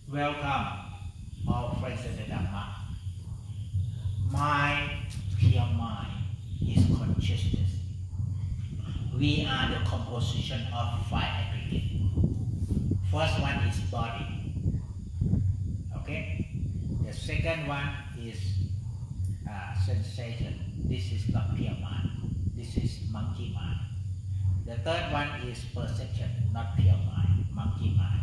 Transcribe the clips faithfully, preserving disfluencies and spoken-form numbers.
Welcome, all friends in the Dhamma. Mind, pure mind, is consciousness. We are the composition of five aggregates. First one is body. Okay? The second one is uh, sensation. This is not pure mind. This is monkey mind. The third one is perception, not pure mind, monkey mind.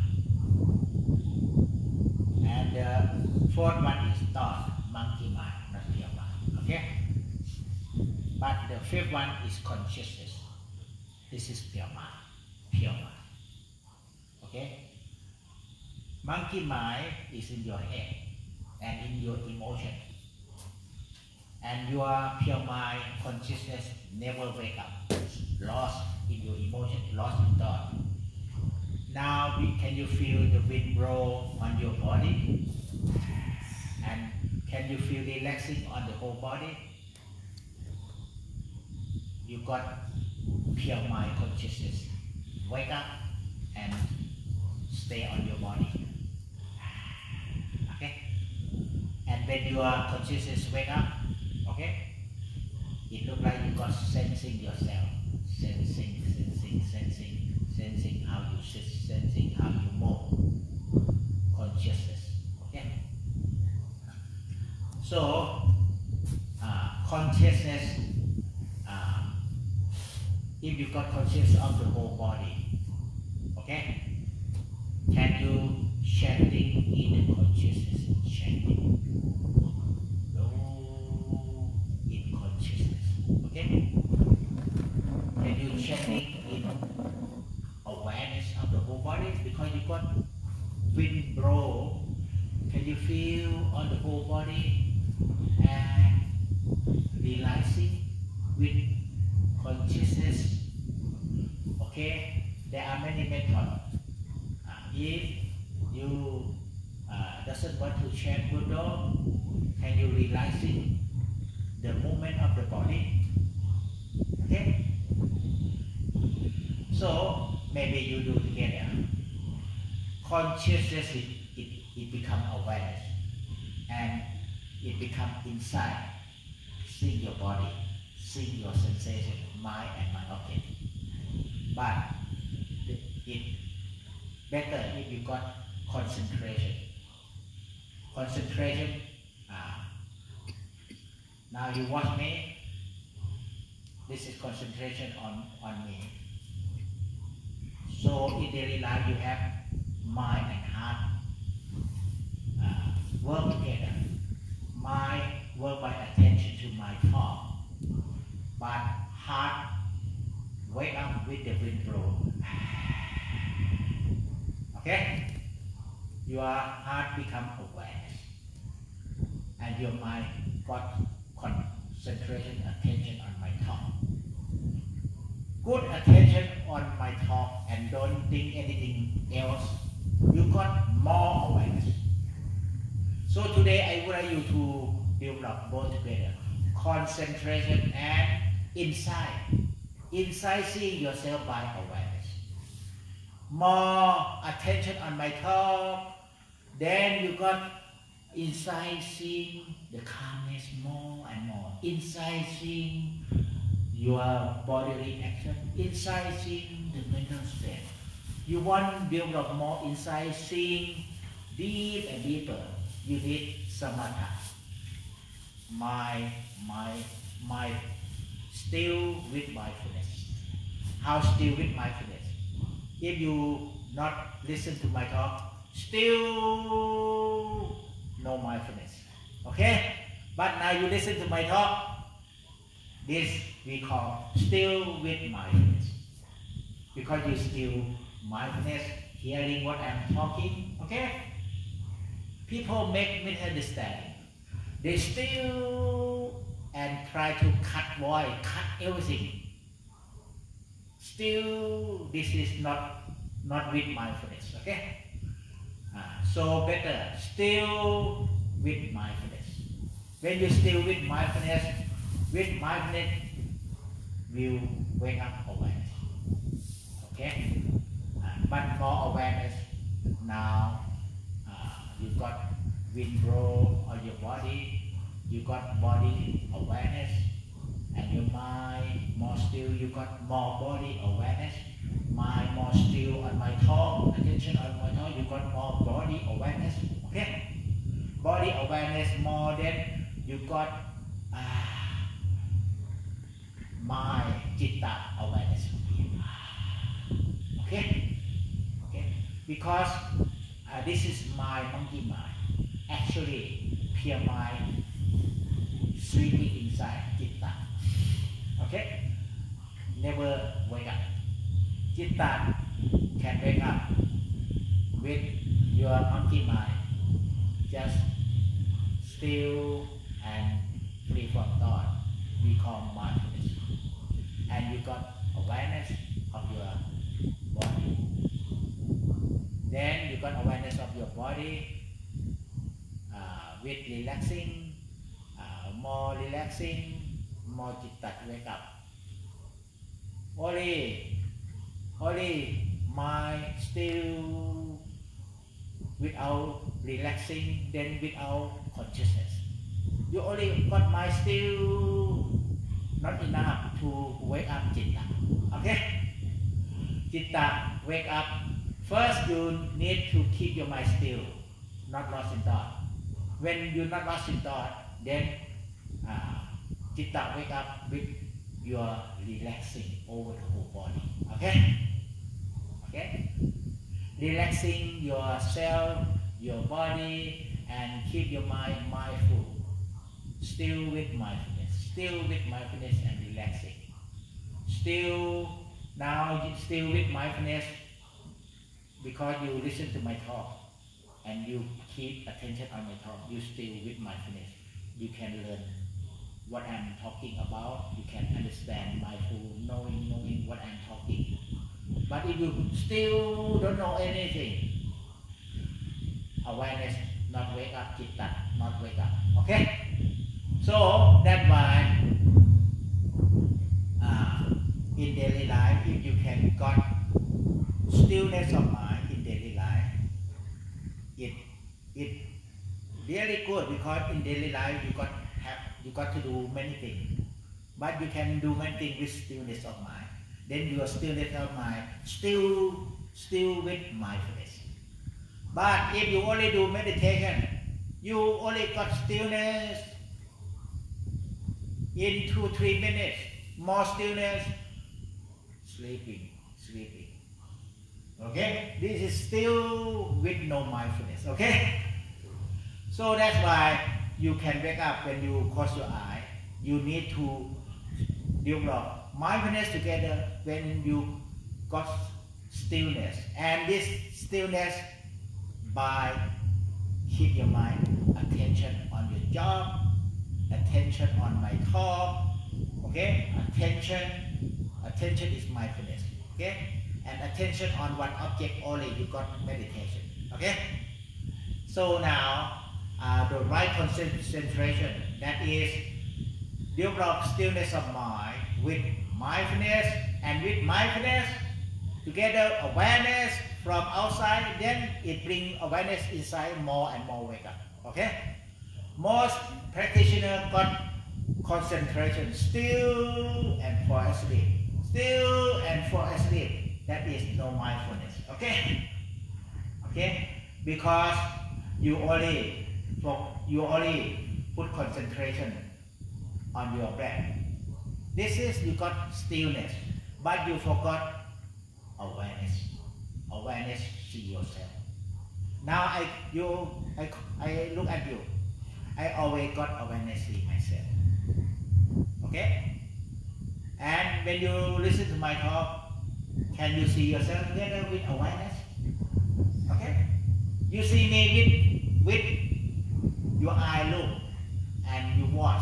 And the fourth one is thought, monkey mind, not pure mind. Okay? But the fifth one is consciousness. This is pure mind, pure mind. Okay? Monkey mind is in your head and in your emotion. And your pure mind, consciousness never wake up. Lost in your emotion, lost in thought. Now, can you feel the wind blow on your body? And can you feel relaxing on the whole body? You got pure mind consciousness. Wake up and stay on your body. Okay? And when your consciousness wake up, okay, it looks like you got sensing yourself. Sensing, sensing, sensing, sensing how you sit, sensing how you move. Consciousness. Okay? So, uh, consciousness, uh, if you got consciousness of the whole body, okay? Can you chanting in the consciousness? Chanting. No, in consciousness. Okay? Can you chanting in awareness of the whole body? Because you got wind blow. Can you feel on the whole body and realizing with consciousness? Okay, there are many methods. Uh, if you uh, doesn't want to chant Buddha, can you realizing the movement of the body? Okay. So maybe you do together. Consciousness, it, it, it becomes awareness. And it becomes inside. Seeing your body, seeing your sensation, mind and mind object. But it, it better if you got concentration. Concentration, uh, now you watch me. This is concentration on, on me. So in daily life you have mind and heart uh, work together. Mind work by attention to my thought, but heart wake up with the wind blow. Okay? Your heart become awareness, and your mind got concentration, attention on my thought. Good attention on my thought and don't think anything else. You got more awareness. So today I would like you to develop both together. Concentration and insight. Insight seeing yourself by awareness. More attention on my thought. Then you got insight seeing the calmness more and more. Insight seeing your bodily action, insight seeing the mental state. You want to develop more insight seeing deep and deeper. You need samatha. My, my, my, still with mindfulness. How still with mindfulness? If you not listen to my talk, still no mindfulness. Okay? But now you listen to my talk. This we call still with mindfulness. Because you still mindfulness, hearing what I'm talking, okay? People make misunderstanding. They still and try to cut voice, cut everything. Still, this is not, not with mindfulness, okay? Uh, so better, still with mindfulness. When you still with mindfulness, with mindfulness will wake up awareness. Okay? Uh, but more awareness now uh, you got wind blow on your body, you got body awareness, and your mind more still, you got more body awareness, mind more still on my tongue, attention on my tongue, you got more body awareness, okay? Body awareness more than you got ah, my citta awareness, okay? Okay? Because uh, this is my monkey mind. Actually, pure mind sleeping inside citta. Okay? Never wake up. Citta can wake up with your monkey mind, just still and free from thought. We call mindfulness. And you got awareness of your body. Then you got awareness of your body uh, with relaxing, uh, more relaxing, more citta wake up. Only, only mind still without relaxing, then without consciousness. You only got mind still, not enough to wake up citta. Okay? Citta wake up. First, you need to keep your mind still, not lost in thought. When you're not lost in thought, then uh, citta wake up with your relaxing over the whole body. Okay? Okay? Relaxing yourself, your body, and keep your mind mindful. Still with mindfulness. Still with mindfulness and relaxing. Still, now still with mindfulness because you listen to my talk and you keep attention on my talk. You still with mindfulness. You can learn what I'm talking about. You can understand mindful, knowing, knowing what I'm talking. But if you still don't know anything, awareness not wake up, citta not wake up. Okay? So that's why uh, in daily life, if you can got stillness of mind in daily life, it it really good because in daily life you got have you got to do many things, but you can do many things with stillness of mind. Then your stillness of mind still still with mindfulness. But if you only do meditation, you only got stillness in two three minutes, more stillness, sleeping, sleeping. Okay, this is still with no mindfulness. Okay, so that's why you can wake up when you close your eye. You need to develop mindfulness together when you got stillness, and this stillness by keep your mind attention on your job, attention on my talk. Okay, attention, attention is mindfulness. Okay, and attention on one object only. You got meditation. Okay, so now uh, the right concentration, that is develop stillness of mind with mindfulness, and with mindfulness together awareness from outside, then it brings awareness inside, more and more wake up. Okay, most practitioners got concentration still and fall asleep, still and fall asleep. That is no mindfulness. Okay, okay, because you only you only put concentration on your breath. This is you got stillness, but you forgot awareness. Awareness, see yourself. Now I you I, I look at you. I always got awareness see myself. Okay? And when you listen to my talk, can you see yourself together with awareness? Okay? You see me with with your eye look and you watch.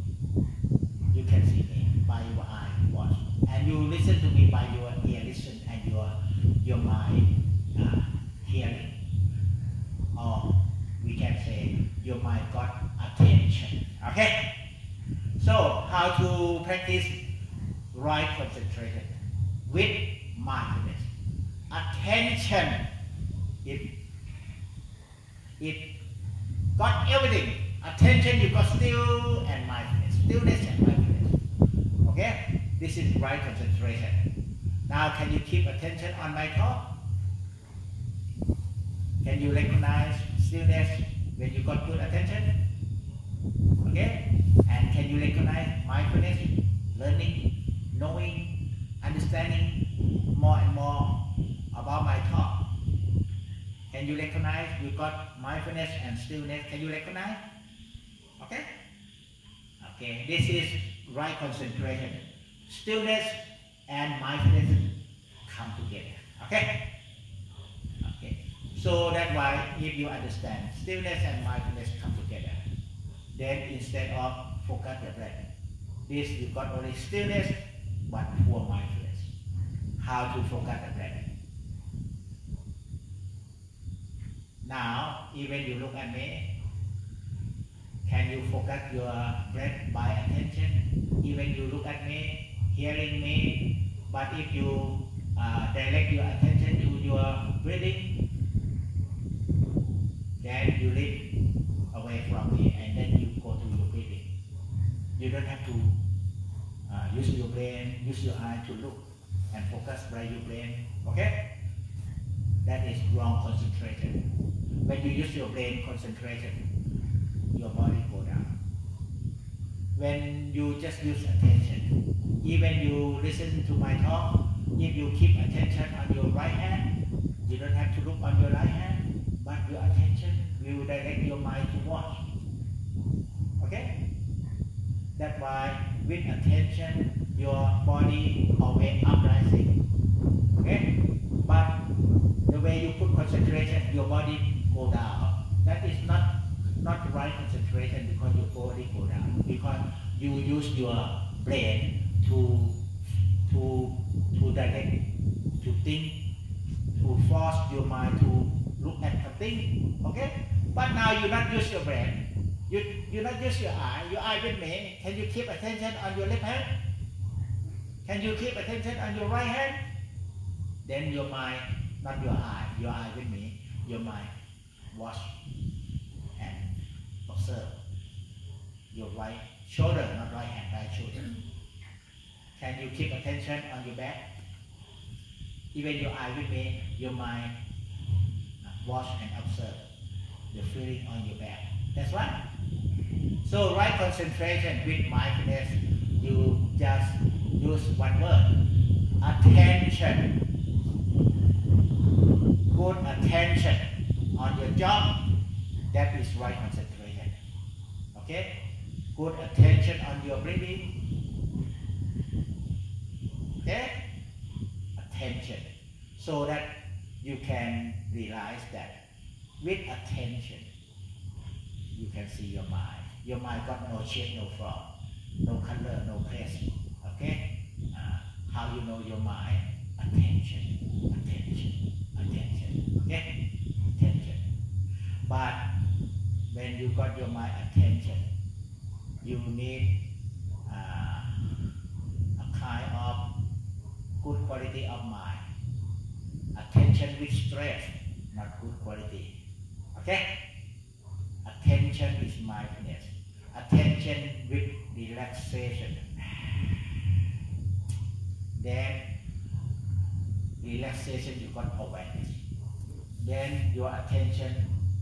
You can see me by your eye watch, and you listen to me by your ear listen and your your mind uh, hearing. Or we can say your mind got attention. Okay. So how to practice right concentration with mindfulness? Attention. If It got everything. Attention, you got still and mindfulness. Stillness and mindfulness. Okay? This is right concentration. Now, can you keep attention on my talk? Can you recognize stillness when you got good attention? Okay? And can you recognize mindfulness, learning, knowing, understanding more and more about my talk? Can you recognize you got mindfulness and stillness? Can you recognize? Okay? Okay, this is right concentration. Stillness and mindfulness come together. Okay? Okay. So that's why if you understand stillness and mindfulness come together, then instead of focus the breath, this you got only stillness but poor mindfulness. How to focus the breath? Now, even you look at me, can you focus your breath by attention? Even you look at me, hearing me, but if you uh, direct your attention to your breathing, then you live away from me and then you go to your breathing. You don't have to uh, use your brain, use your eye to look and focus by your brain. Okay? That is wrong concentration. When you use your brain concentration, your body go down. When you just use attention, even you listen to my talk, if you keep attention on your right hand, you don't have to look on your right hand, but your attention will direct your mind to watch. Okay? That's why with attention, your body always uprising. Okay? But the way you put concentration, your body go down. That is not not right concentration because your body go down. Because you use your brain to to to direct, to think, to force your mind to look at something. Okay? But now you not use your brain. You you not use your eye. Your eye with me. Can you keep attention on your left hand? Can you keep attention on your right hand? Then your mind, not your eye. Your eye with me. Your mind. Watch and observe your right shoulder, not right hand, right shoulder. Can you keep attention on your back? Even your eye with me, your mind watch and observe the feeling on your back. That's right. So right concentration with mindfulness, you just use one word. Attention. Good attention on your job, that is right concentration. Okay? Good attention on your breathing. Okay? Attention. So that you can realize that with attention, you can see your mind. Your mind got no shape, no form, no color, no place. Okay? Uh, how you know your mind? Attention, attention, attention. Okay? Attention. But when you got your mind attention, you need uh, a kind of good quality of mind. Attention with stress, not good quality. Okay? Attention is mindfulness. Attention with relaxation. Then relaxation, you got awareness. Then your attention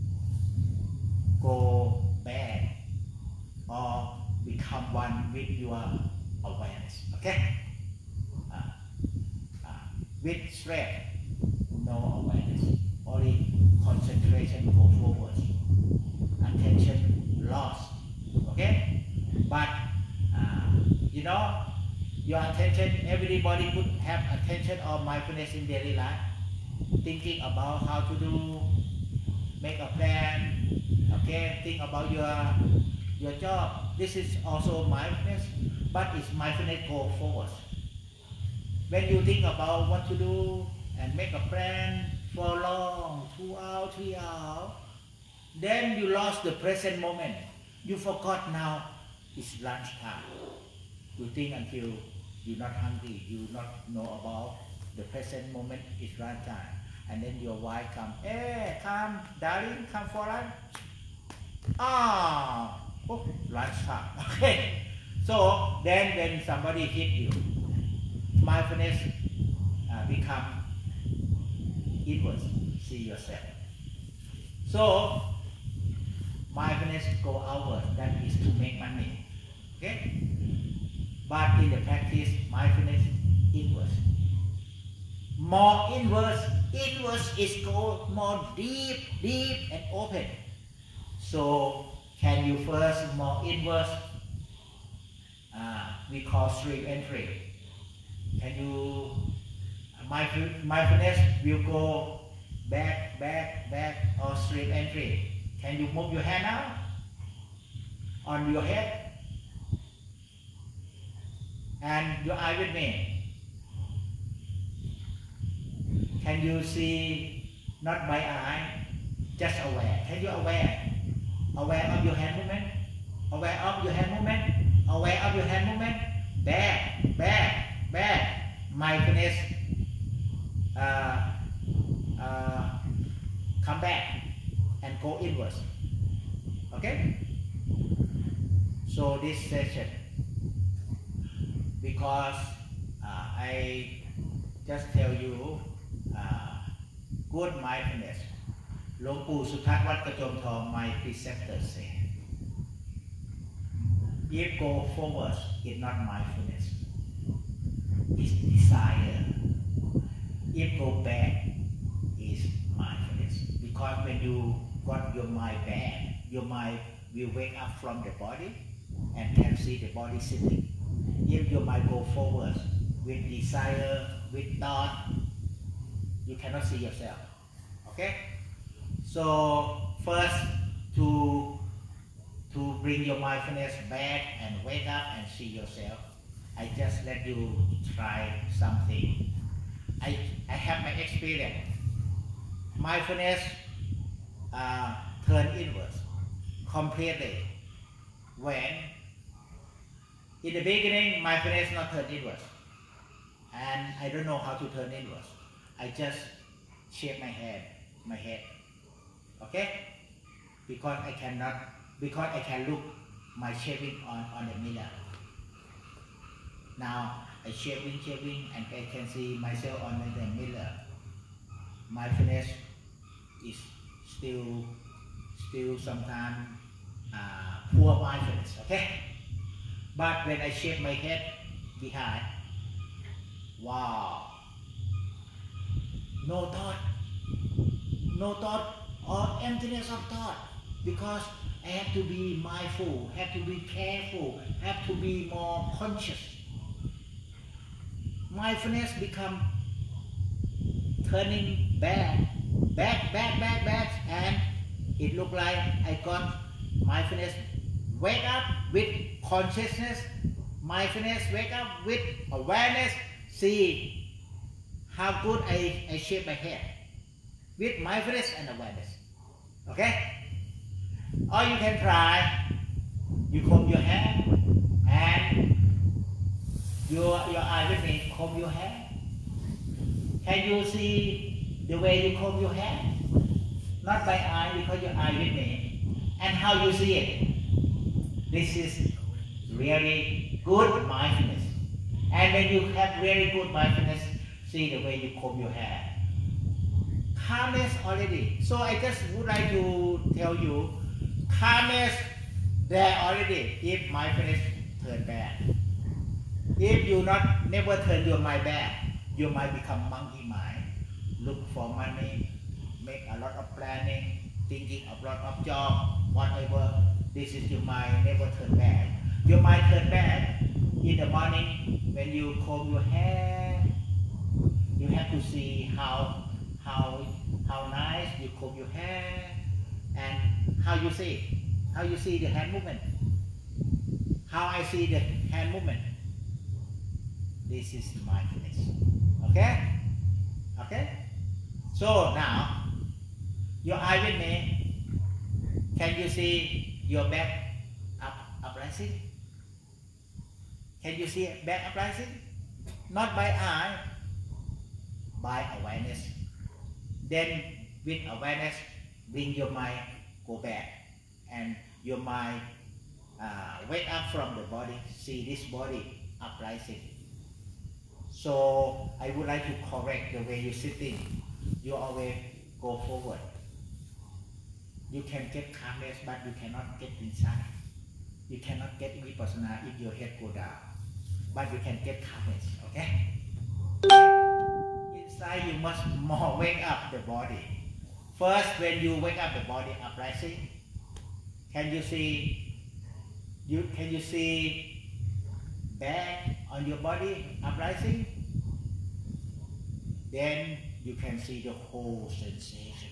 go bad or become one with your awareness. Okay? Uh, uh, with stress, no awareness. Only concentration go forward. Attention lost. Okay? But uh, you know, your attention, everybody could have attention or mindfulness in daily life. Thinking about how to do, make a plan, okay, think about your your job. This is also mindfulness, but it's mindfulness go forward. When you think about what to do and make a plan for long, two hours, three hours, then you lost the present moment. You forgot now it's lunchtime. You think until you're not hungry, you not know about the present moment is lunchtime. and then your wife come, hey, come, darling, come for lunch. Ah, oh, lunchtime. Okay. So then when somebody hit you, mindfulness uh, become inwards. See yourself. So mindfulness go outward. That is to make money. Okay. But in the practice, mindfulness inwards. More inwards. Inwards is go more deep, deep and open. So can you first more inwards? Uh, we call stream entry. Can you mindfulness will go back, back, back or stream entry? Can you move your hand now on your head and your eye with me? Can you see not by eye, just aware? Can you aware? Aware of your hand movement? Aware of your hand movement? Aware of your hand movement? Back, back, back. Mindfulness. Uh, uh, come back and go inwards. Okay? So this session, because uh, I just tell you uh, good mindfulness. หลวงปู่สุทัศน์วัดกระโจมทอง my preceptor say, if go forward is not mindfulness, it's desire. If go back is mindfulness. Because when you got your mind back, your mind will wake up from the body and can see the body sitting. If your mind go forward with desire, with thought, you cannot see yourself. Okay? So first to to bring your mindfulness back and wake up and see yourself, I just let you try something. I, I have my experience. Mindfulness uh, turn inwards completely. When in the beginning mindfulness not turn inwards, and I don't know how to turn inwards. I just shake my head, my head. Okay? Because I cannot, because I can look my shaving on, on the mirror. Now I shaving, shaving, and I can see myself on the mirror. Mindfulness is still, still sometimes uh, poor mindfulness. Okay? But when I shave my head behind, wow, no thought, no thought or emptiness of thought, because I have to be mindful, have to be careful, have to be more conscious. Mindfulness become turning back, back, back, back, back, and it look like I got mindfulness. Wake up with consciousness, mindfulness, wake up with awareness, see how good I, I shape my head with mindfulness and awareness. Okay? Or you can try, you comb your hair and your, your eye with me, comb your hair. Can you see the way you comb your hair? Not by eye, because your eye with me. And how you see it? This is really good mindfulness. And when you have really good mindfulness, see the way you comb your hair. Calmness already. So I just would like to tell you, calmness there already if mindfulness turn back. If you not never turn your mind back, your mind become monkey mind. Look for money, make a lot of planning, thinking of lot of job, whatever. This is your mind never turn back. Your mind turn back in the morning when you comb your hair. You have to see how how how nice you comb your hair and how you see how you see the hand movement. How I see the hand movement. This is mindfulness. Okay? Okay? So now, your eye with me. Can you see your back up uprising? Can you see back uprising? Not by eye, by awareness. Then with awareness, bring your mind go back, and your mind uh, wake up from the body, see this body uprising. So I would like to correct the way you're sitting. You always go forward. You can get calmness, but you cannot get inside. You cannot get vipassana if your head go down, but you can get calmness. Okay? Inside you must more wake up the body. First, when you wake up the body uprising, can you see? You can you see back on your body uprising? Then you can see the whole sensation.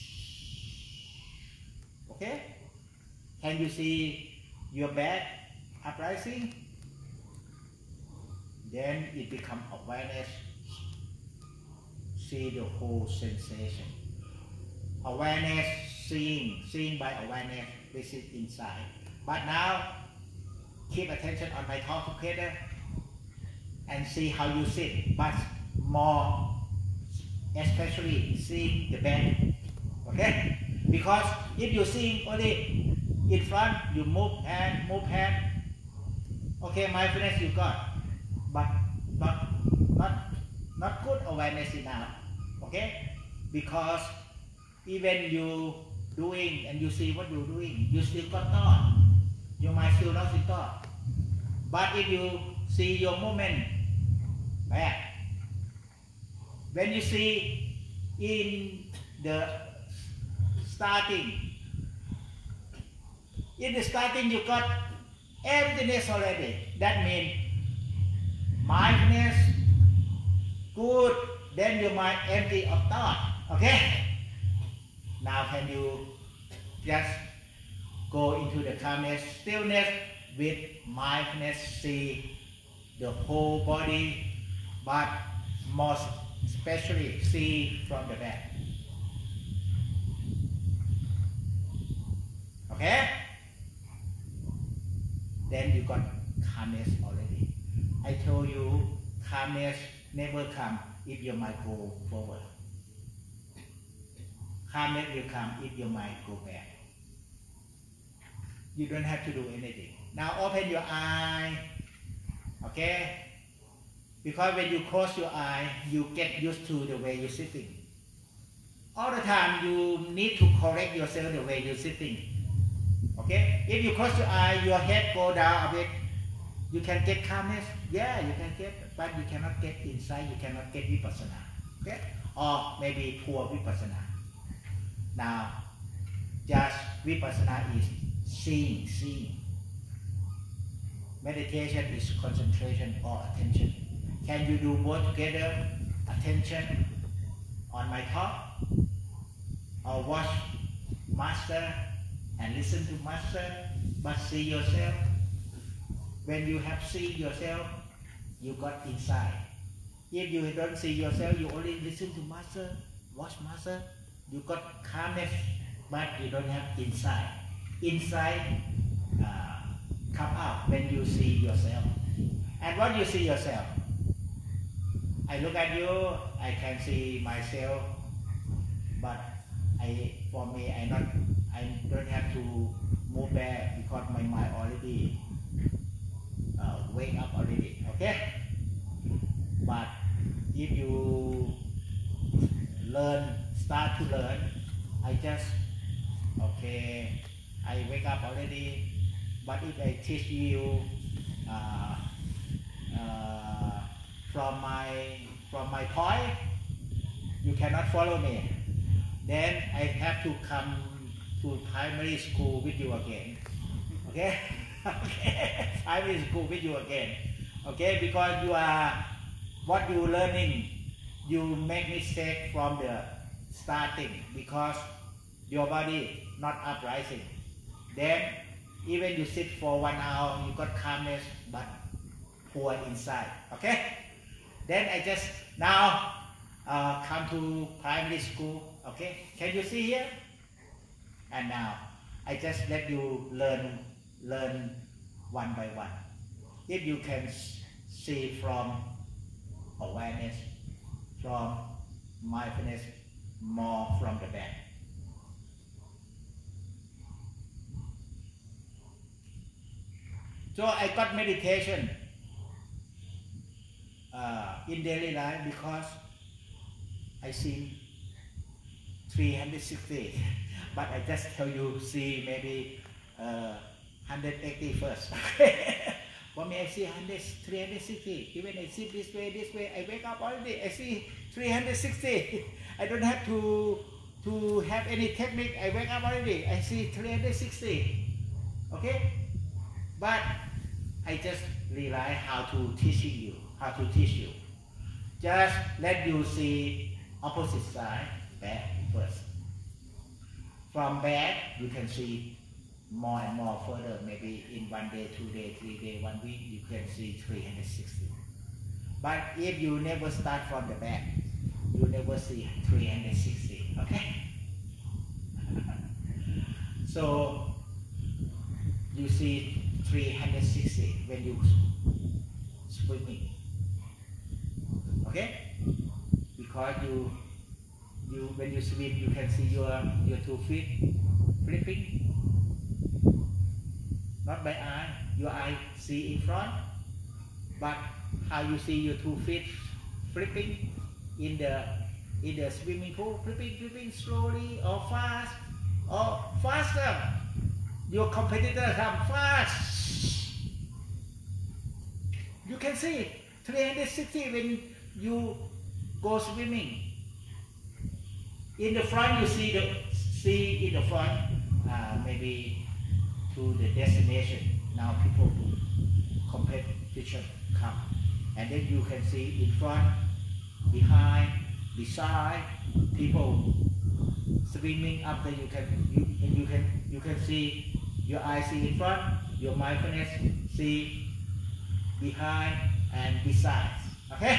Okay? Can you see your back uprising? Then it becomes awareness. See the whole sensation. Awareness, seeing, seeing by awareness, this is inside. But now, keep attention on my talk together and see how you sit, but more especially seeing the back. Okay? Because if you see only in front, you move hand, move hand. Okay, mindfulness you got, but not not not good awareness enough. Okay? Because even you doing and you see what you're doing, you still got thought. Your mind still not in thought. But if you see your movement back, when you see in the starting, in the starting you got emptiness already. That means mindfulness, good, then your mind empty of thought. Okay? Now can you just go into the calmness, stillness with mindfulness, see the whole body, but most especially see from the back. Okay? Then you got calmness already. I told you calmness never come if your mind go forward. Calmness will come if your mind go back. You don't have to do anything. Now open your eye. Okay? Because when you close your eye, you get used to the way you're sitting. All the time you need to correct yourself the way you're sitting. Okay? If you close your eye, your head go down a bit, you can get calmness. Yeah, you can get, but you cannot get inside, you cannot get vipassana. Okay? Or maybe poor vipassana. Now, just vipassana is seeing, seeing. Meditation is concentration or attention. Can you do both together? Attention on my talk, or watch master and listen to master, but see yourself. When you have seen yourself, you got inside. If you don't see yourself, you only listen to master, watch master, you got calmness, but you don't have inside. Inside uh, come out when you see yourself. And what you see yourself? I look at you, I can see myself, but I, for me, I not, I don't have to move back because my mind already uh, wake up already. Okay? But if you learn, start to learn, I just okay. I wake up already, but if I teach you uh, uh, from my from my point, you cannot follow me. Then I have to come to primary school with you again. Okay? Okay. Primary school with you again. Okay? Because you are what you learning, you make mistake from the starting because your body not uprising. Then even you sit for one hour, you got calmness, but poor inside. Okay? Then I just now uh, come to primary school. Okay? Can you see here? And now I just let you learn, learn one by one. If you can see from awareness, from mindfulness, more from the back. So I got meditation uh, in daily life because I see three hundred sixty, but I just tell you see maybe uh, one hundred eighty first. For me, I see three hundred sixty. Even I see this way, this way, I wake up already. I see three hundred sixty. I don't have to to have any technique. I wake up already. I see three hundred sixty. Okay, but I just realize how to teaching you, how to teach you. Just let you see opposite side, back first. From back, you can see more and more further. Maybe in one day, two day, three day, one week, you can see three hundred sixty. But if you never start from the back, you never see three hundred sixty. Okay? So you see three hundred sixty when you swimming. Okay? Because you you when you swim, you can see your your two feet flipping. Not by eye, your eye see in front, but how you see your two feet flipping in the in the swimming pool, flipping, flipping slowly or fast or faster. Your competitor come fast. You can see three hundred sixty when you go swimming. In the front, you see the see in the front, uh, maybe to the destination. Now people competition come, and then you can see in front, behind, beside, people swimming. After you can you you can you can see your eyes see in front, your mindfulness see behind and beside. Okay,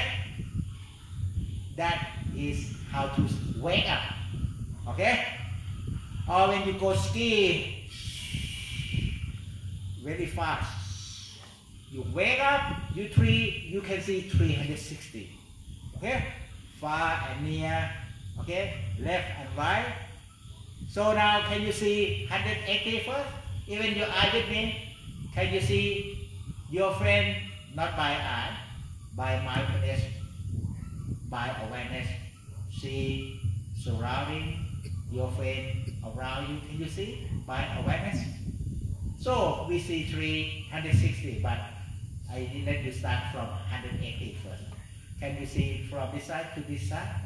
that is how to wake up. Okay, or when you go ski very fast, you wake up, you three, you can see three hundred sixty. Okay, far and near. Okay, left and right. So now can you see one hundred eighty first? Even your eye with me, can you see your friend not by eye, by mindfulness, by awareness, see surrounding your friend around you? Can you see by awareness? So we see three hundred sixty, but I didn't let you start from one hundred eighty first. Can you see from this side to this side?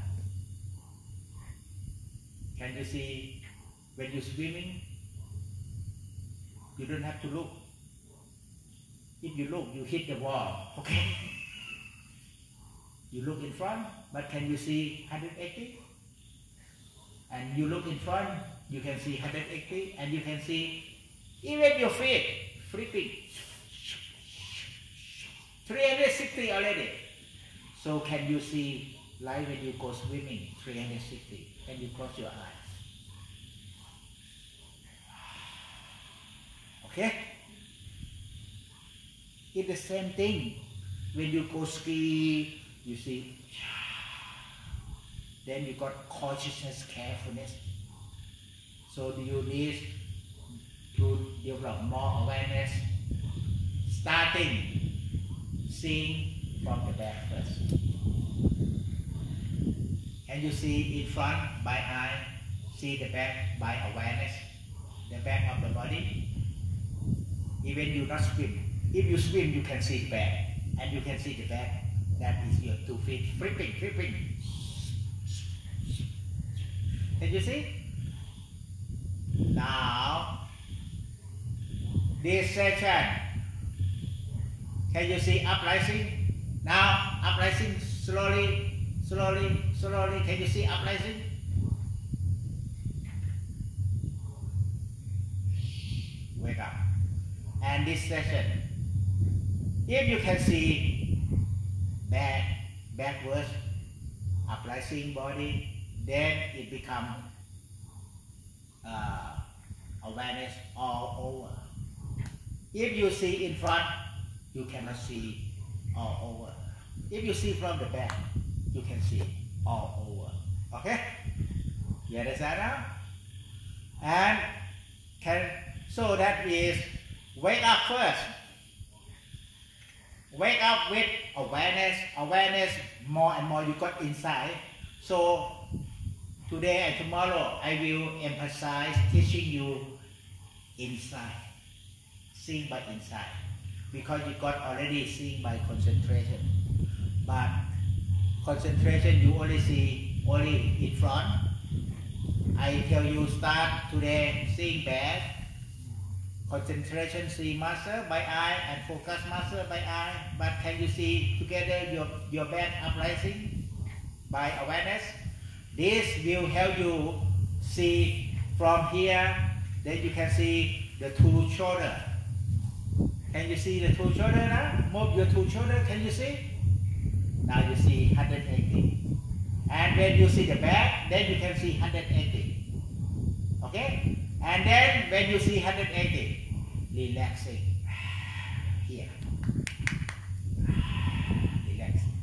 Can you see when you're swimming? You don't have to look. If you look, you hit the wall. Okay? You look in front, but can you see one hundred eighty? And you look in front, you can see one hundred eighty, and you can see even your feet flipping. three hundred sixty already. So can you see, like when you go swimming, three hundred sixty? Can you close your eyes? Okay? It's the same thing. When you go ski, you see, then you got consciousness, carefulness. So you need to develop more awareness, starting seeing from the back first. And you see in front by eye, see the back by awareness, the back of the body. Even you not swim. If you swim, you can see the back, and you can see the back. That is your two feet flipping, flipping. Can you see? Now, this section. Can you see uprising? Now, uprising slowly, slowly, slowly. Can you see uprising? Wake up. And this section, if you can see back, backwards, uprising body, then it becomes uh, awareness all over. If you see in front, you cannot see all over. If you see from the back, you can see all over. Okay? You understand now? And can, so that is wake up first. Wake up with awareness, awareness more and more you got inside. So today and tomorrow I will emphasize teaching you inside, seeing by inside, because you got already seeing by concentration. But concentration you only see only in front. I tell you start today seeing back. Concentration see muscle by eye and focus muscle by eye. But can you see together your, your back uprising by awareness? This will help you see from here. Then you can see the two shoulder. Can you see the two shoulder now? Move your two shoulder. Can you see? Now you see one hundred eighty. And when you see the back, then you can see one hundred eighty. Okay? And then when you see one hundred eighty, relaxing. Here. Relaxing.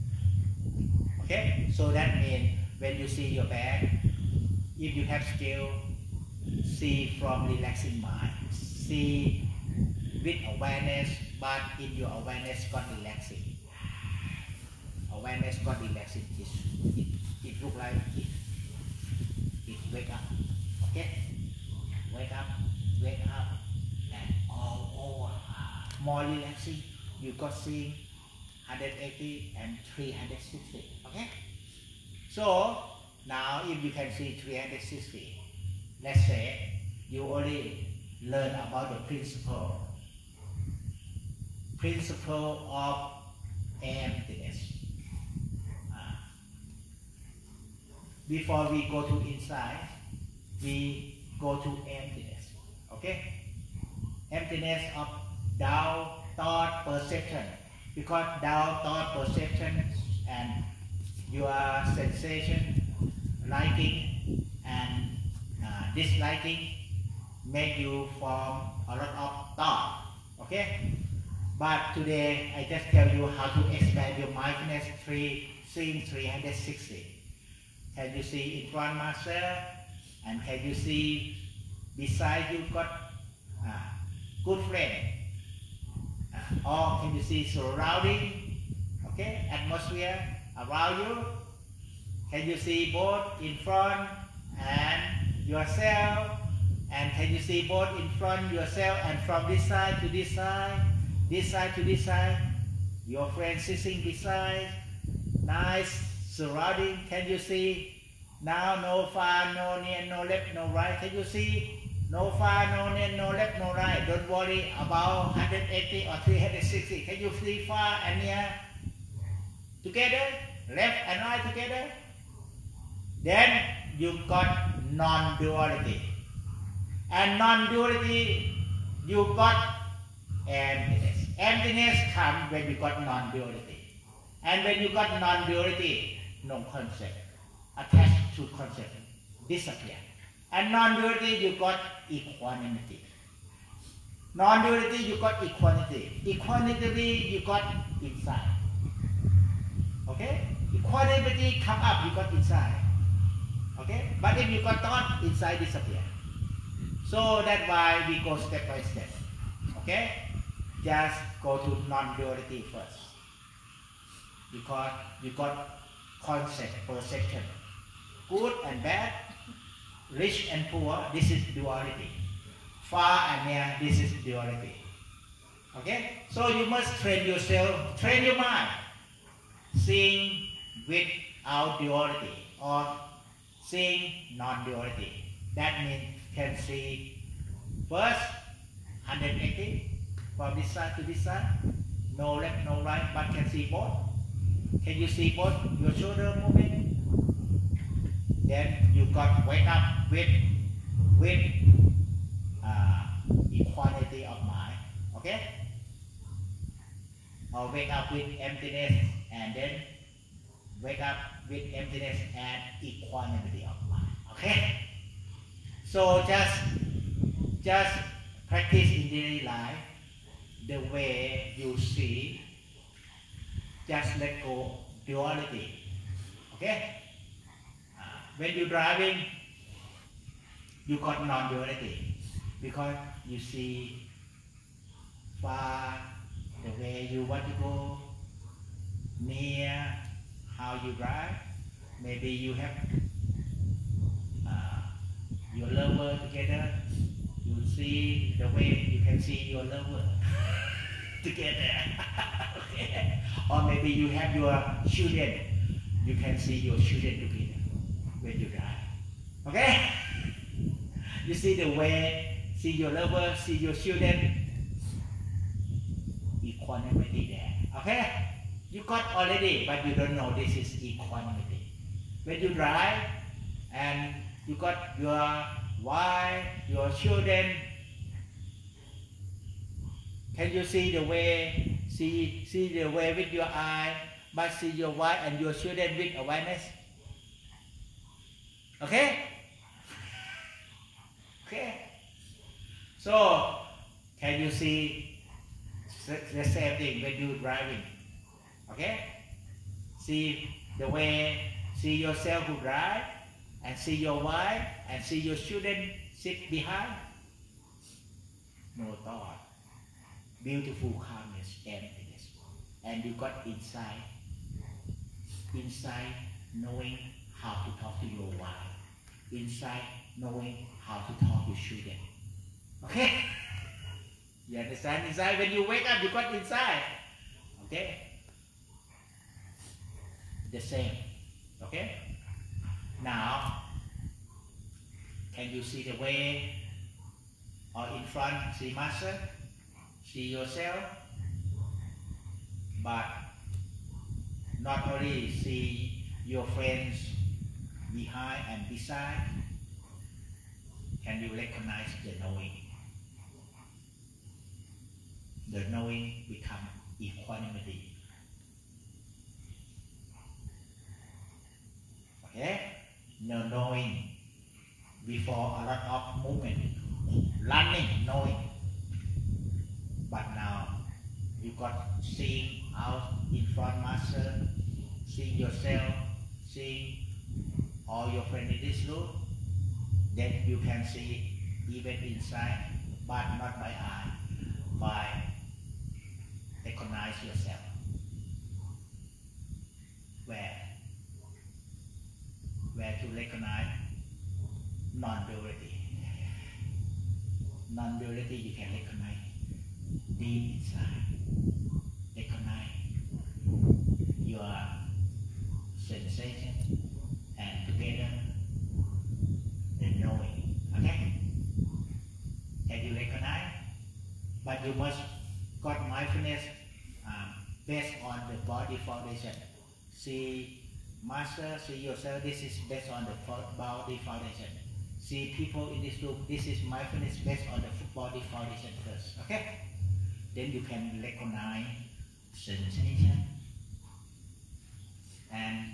Okay? So that means when you see your back, if you have skill, see from relaxing mind. See with awareness, but in your awareness got relaxing. Awareness got relaxing. It, it, it look like it, it wake up. Okay? Wake up, wake up, and all over. More relaxing. You got seeing one hundred eighty and three hundred sixty. Okay? So now if you can see three hundred sixty, let's say you only learn about the principle. Principle of emptiness. Uh, before we go to inside, we go to emptiness. Okay? Emptiness of doubt, thought, perception. Because doubt, thought, perception, and your sensation, liking and uh, disliking, make you form a lot of thought. Okay? But today I just tell you how to expand your mindfulness three, seeing three hundred sixty. Can you see in front muscle? And can you see beside you got uh, good friend? Uh, or can you see surrounding, okay, atmosphere around you? Can you see both in front and yourself? And can you see both in front yourself and from this side to this side, this side to this side? Your friend sitting beside, nice surrounding. Can you see? Now no far, no near, no left, no right. Can you see? No far, no near, no left, no right. Don't worry about one hundred eighty or three hundred sixty. Can you see far and near together? Left and right together? Then you got non-duality. And non-duality, you got emptiness. Emptiness comes when you got non-duality. And when you got non-duality, no concept. Attached to concept, disappear. And non-duality, you got equanimity. Non-duality, you got equanimity. Equanimity, you got inside. Okay? Equanimity come up, you got inside. Okay? But if you got thought, inside disappear. So that's why we go step by step. Okay? Just go to non-duality first. Because you got concept, perception. Good and bad, rich and poor, this is duality. Far and near, this is duality. Okay? So you must train yourself, train your mind, seeing without duality or seeing non-duality. That means can see first one hundred eighty from this side to this side, no left, no right, but can see both. Can you see both your shoulder moving? Then you got wake up with with uh, equality of mind. Okay? Or wake up with emptiness and then wake up with emptiness and equanimity of mind. Okay? So just just practice in daily life the way you see. Just let go duality. Okay? Uh, when you're driving, You got non-duality because you see far the way you want to go, near how you drive. Maybe you have uh, your lover together. You see the way you can see your lover together. Okay. Or maybe you have your children. You can see your children together when you drive. Okay? You see the way, see your lover, see your children. Equanimity there. Okay? You got already, but you don't know this is equanimity. When you drive and you got your wife, your children, can you see the way, see, see the way with your eye, but see your wife and your children with awareness? Okay? Okay? So, can you see the same thing when you're driving? Okay? See the way, see yourself who drive, and see your wife, and see your children sit behind. No thought. Beautiful calmness, emptiness. And you got inside, inside knowing how to talk to your wife, inside knowing how to talk to children. Okay? You understand? Inside, when you wake up, you got inside. Okay? The same. Okay? Now, can you see the way or in front, see master, see yourself, but not only see your friends behind and beside, can you recognize the knowing? The knowing becomes equanimity. Okay? No knowing before a lot of movement, running, knowing. But now you got seeing out in front master, seeing yourself, seeing all your friends in this room, then you can see even inside, but not by eye, by recognize yourself. Where? Where to recognize non-duality. Non-duality you can recognize deep inside. Recognize your sensation and together the knowing. Okay? Can you recognize? But you must got mindfulness um, based on the body foundation. See master, see yourself, this is based on the body foundation. See people in this room, this is mindfulness based on the body foundation first. Okay? Then you can recognize sensation and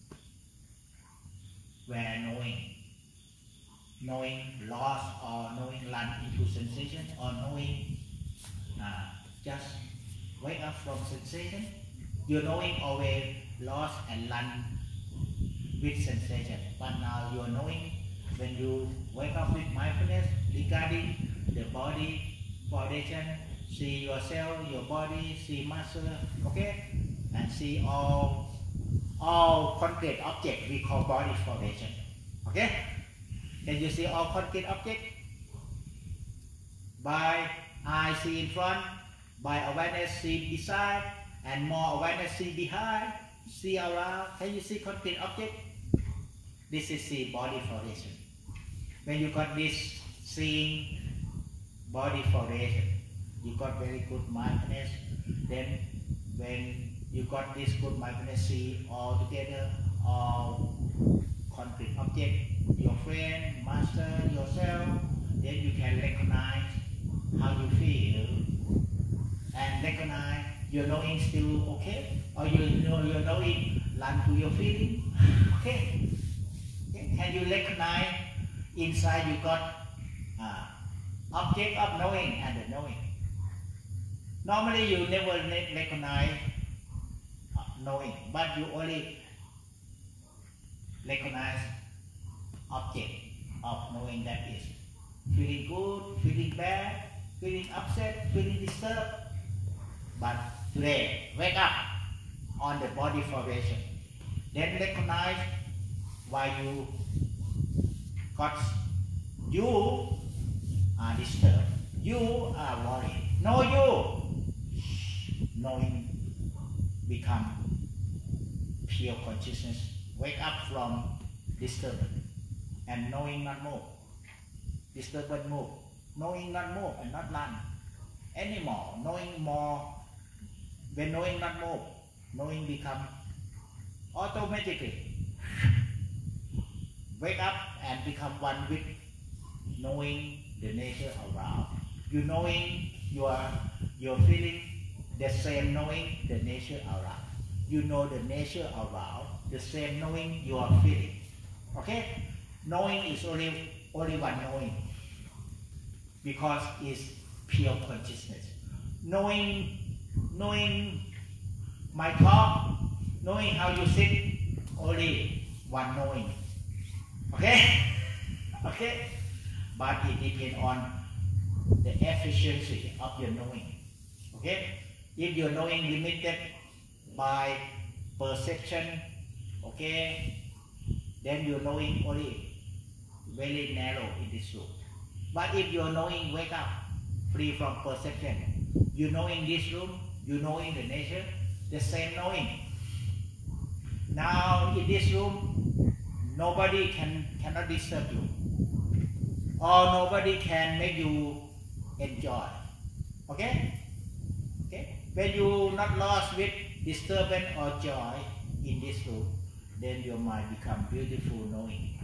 where knowing. Knowing loss or knowing run into sensation or knowing uh, just wake up from sensation. Your knowing always lost and run with sensation. But now your knowing when you wake up with mindfulness regarding the body foundation, see yourself, your body, see muscle, okay? And see all all concrete objects we call body foundation. Okay? Can you see all concrete objects? By eye see in front, by awareness see beside, and more awareness see behind, see around. Can you see concrete object? This is see body foundation. When you got this seeing body foundation, you got very good mindfulness. Then when you got this good mindfulness, see all together, all concrete object, your friend, master, yourself, then you can recognize how you feel and recognize your knowing still okay, or you know your knowing run to your feeling. Okay? Okay? Can you recognize inside you got uh, object of knowing and the knowing? Normally you never recognize uh, knowing, but you only recognize object of knowing that is feeling good, feeling bad, feeling upset, feeling disturbed. But today, wake up on the body formation. Then recognize why you got, you are disturbed, you are worried. Know you. Knowing become pure consciousness. Wake up from disturbance and knowing not move. Disturbance move. Knowing not move and not run anymore. Knowing more. When knowing not move, knowing become automatically. Wake up and become one with knowing the nature around. You knowing you are you're feeling the same knowing the nature around. You know the nature around, the same knowing you are feeling. Okay? Knowing is only only one knowing. Because it's pure consciousness. Knowing knowing my talk, knowing how you sit, only one knowing. Okay? Okay? But it depends on the efficiency of your knowing. Okay? If your knowing limited by perception, okay, then your knowing only very narrow in this room. But if your knowing wake up, free from perception, you know in this room, you know in the nature, the same knowing. Now in this room, nobody can cannot disturb you, or nobody can make you enjoy. Okay? Okay? When you not lost with disturbance or joy in this room, then your mind become beautiful knowing.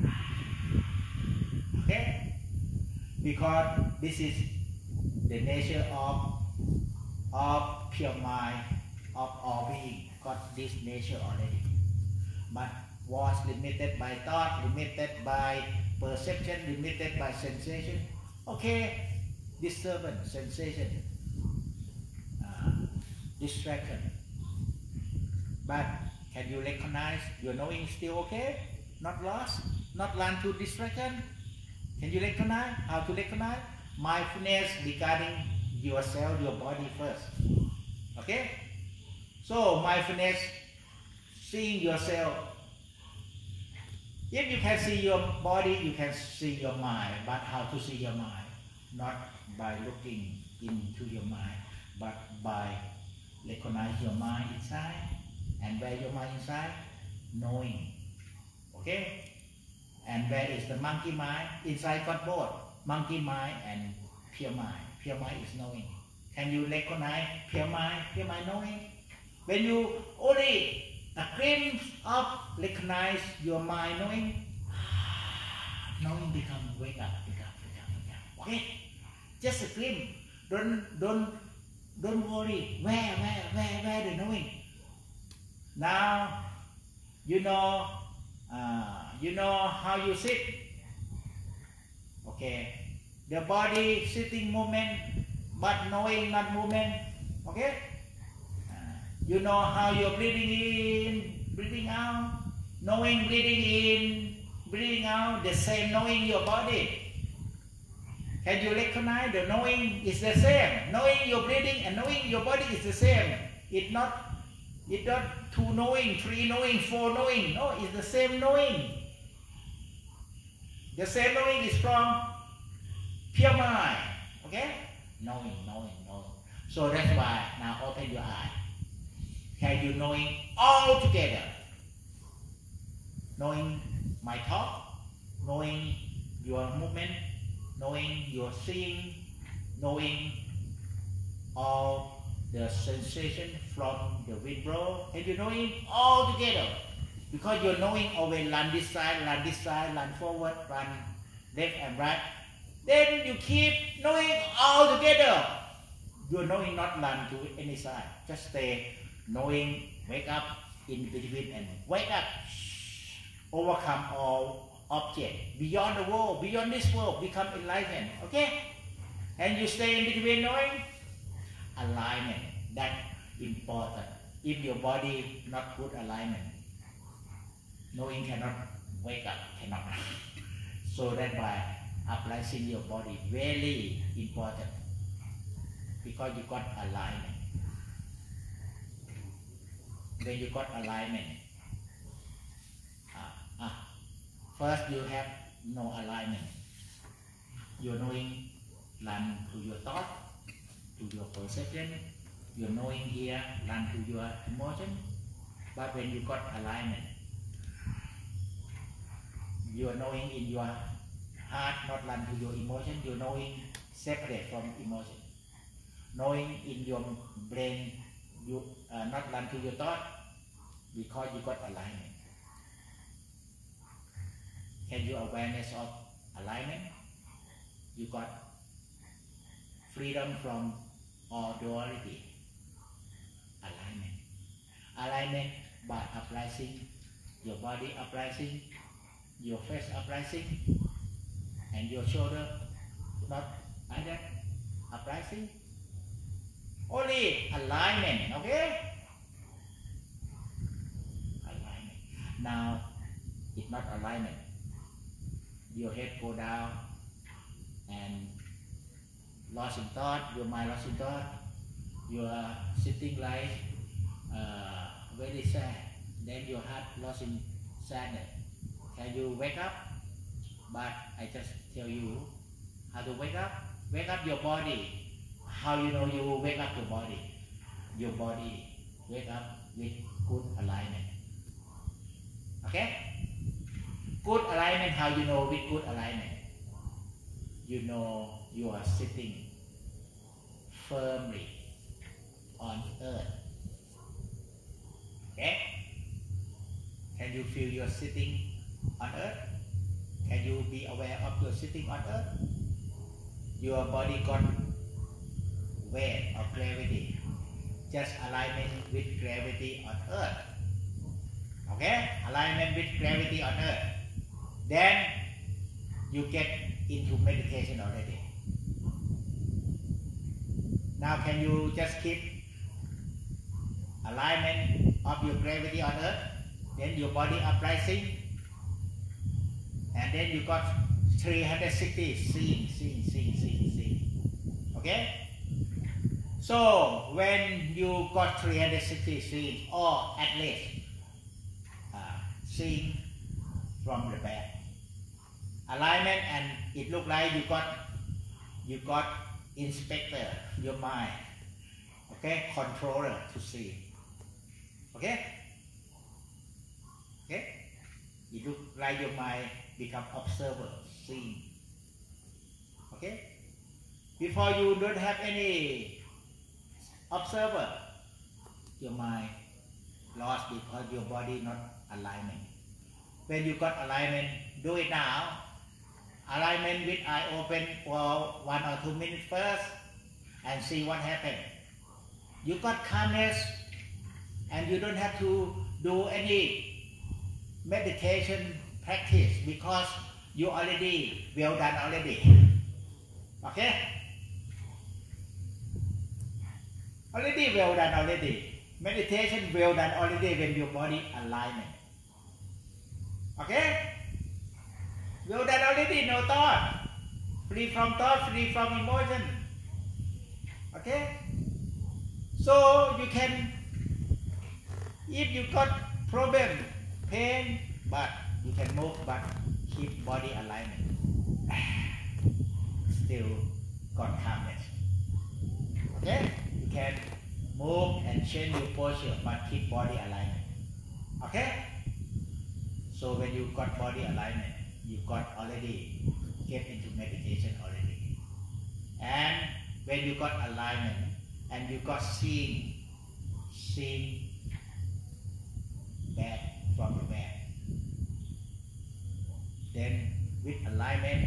Okay? Because this is the nature of of pure mind, of all being, got this nature already. But was limited by thought, limited by perception, limited by sensation. Okay, disturbance, sensation, uh, distraction. But can you recognize your knowing still okay? Not lost? Not run to distraction? Can you recognize? How to recognize? Mindfulness regarding yourself, your body first. Okay? So mindfulness, seeing yourself. If you can see your body, you can see your mind. But how to see your mind? Not by looking into your mind, but by recognize your mind inside. And where your mind inside? Knowing. Okay? And where is the monkey mind? Inside got both. Monkey mind and pure mind. Pure mind is knowing. Can you recognize pure mind? Pure mind knowing? When you only a glimpse of recognize your mind knowing, knowing become wake up, wake up, wake up, wake up. Okay? Just a glimpse. Don't don't don't worry. Where, where, where, where the knowing? Now you know uh, you know how you sit. Okay. The body sitting movement, but knowing not movement. Okay? Uh, you know how you're breathing in, breathing out, knowing breathing in, breathing out, the same knowing your body. Can you recognize the knowing is the same? Knowing your breathing and knowing your body is the same. It's not, it's not two knowing, three knowing, four knowing. No, it's the same knowing. The same knowing is from pure mind. Okay? Knowing, knowing, knowing. So that's why now open your eye. Can you knowing all together? Knowing my talk, knowing your movement, knowing your seeing, knowing all the sensation from the wind blow, and you knowing all together. Because you're knowing always run this side, run this side, run forward, run left and right. Then you keep knowing all together. You're knowing not run to any side. Just stay knowing, wake up in between and wake up. Overcome all objects. Beyond the world, beyond this world, become enlightened. Okay? And you stay in between knowing alignment. That's important. If your body not good alignment, knowing cannot wake up, cannot. So that's why uplifting your body very important, because you got alignment. When you got alignment, uh, uh, first you have no alignment. You're knowing run to your thought, to your perception. You're knowing here run to your emotion. But when you got alignment, you're knowing in your heart, not run to your emotion. You're knowing separate from emotion. Knowing in your brain, you uh, not run to your thought, because you got alignment. Can you awareness of alignment? You got freedom from all duality. Alignment. Alignment by uprising, your body uprising, your face uprising, and your shoulder not either uprising. Only alignment, okay? Alignment. Now, it's not alignment. Your head go down and lost in thought, your mind lost in thought. You are sitting like uh, very sad. Then your heart lost in sadness. Can you wake up? But I just tell you how to wake up. Wake up your body. How you know you will wake up your body? Your body wake up with good alignment. Okay? Good alignment, how you know with good alignment? You know you are sitting firmly on earth. Okay? Can you feel you're sitting on earth? Can you be aware of your sitting on earth? Your body got weight or gravity. Just alignment with gravity on earth. Okay? Alignment with gravity on earth. Then you get into meditation already. Now can you just keep alignment of your gravity on earth? Then your body uprising. And then you got three hundred sixty, seeing, seeing, seeing, seeing, seeing. Okay? So when you got three hundred sixty seeing, or at least uh, seeing from the back, alignment, and it look like you got you got inspector, your mind, okay, controller to see. Okay? Okay? It look like your mind become observer, seeing. Okay? Before you don't have any observer, your mind lost because your body not alignment. When you got alignment, do it now. Alignment with eye open for one or two minutes first and see what happened. You got calmness and you don't have to do any meditation practice because you already well done already. Okay? Already well done already. Meditation well done already when your body alignment. Okay? Well done already, no thought. Free from thought, free from emotion. Okay? So you can, if you got problem, pain, but you can move, but keep body alignment. Still got calmness. Okay? You can move and change your posture, but keep body alignment. Okay? So when you got body alignment, you got already get into meditation already. And when you got alignment and you got seeing, seeing back from the back, then with alignment,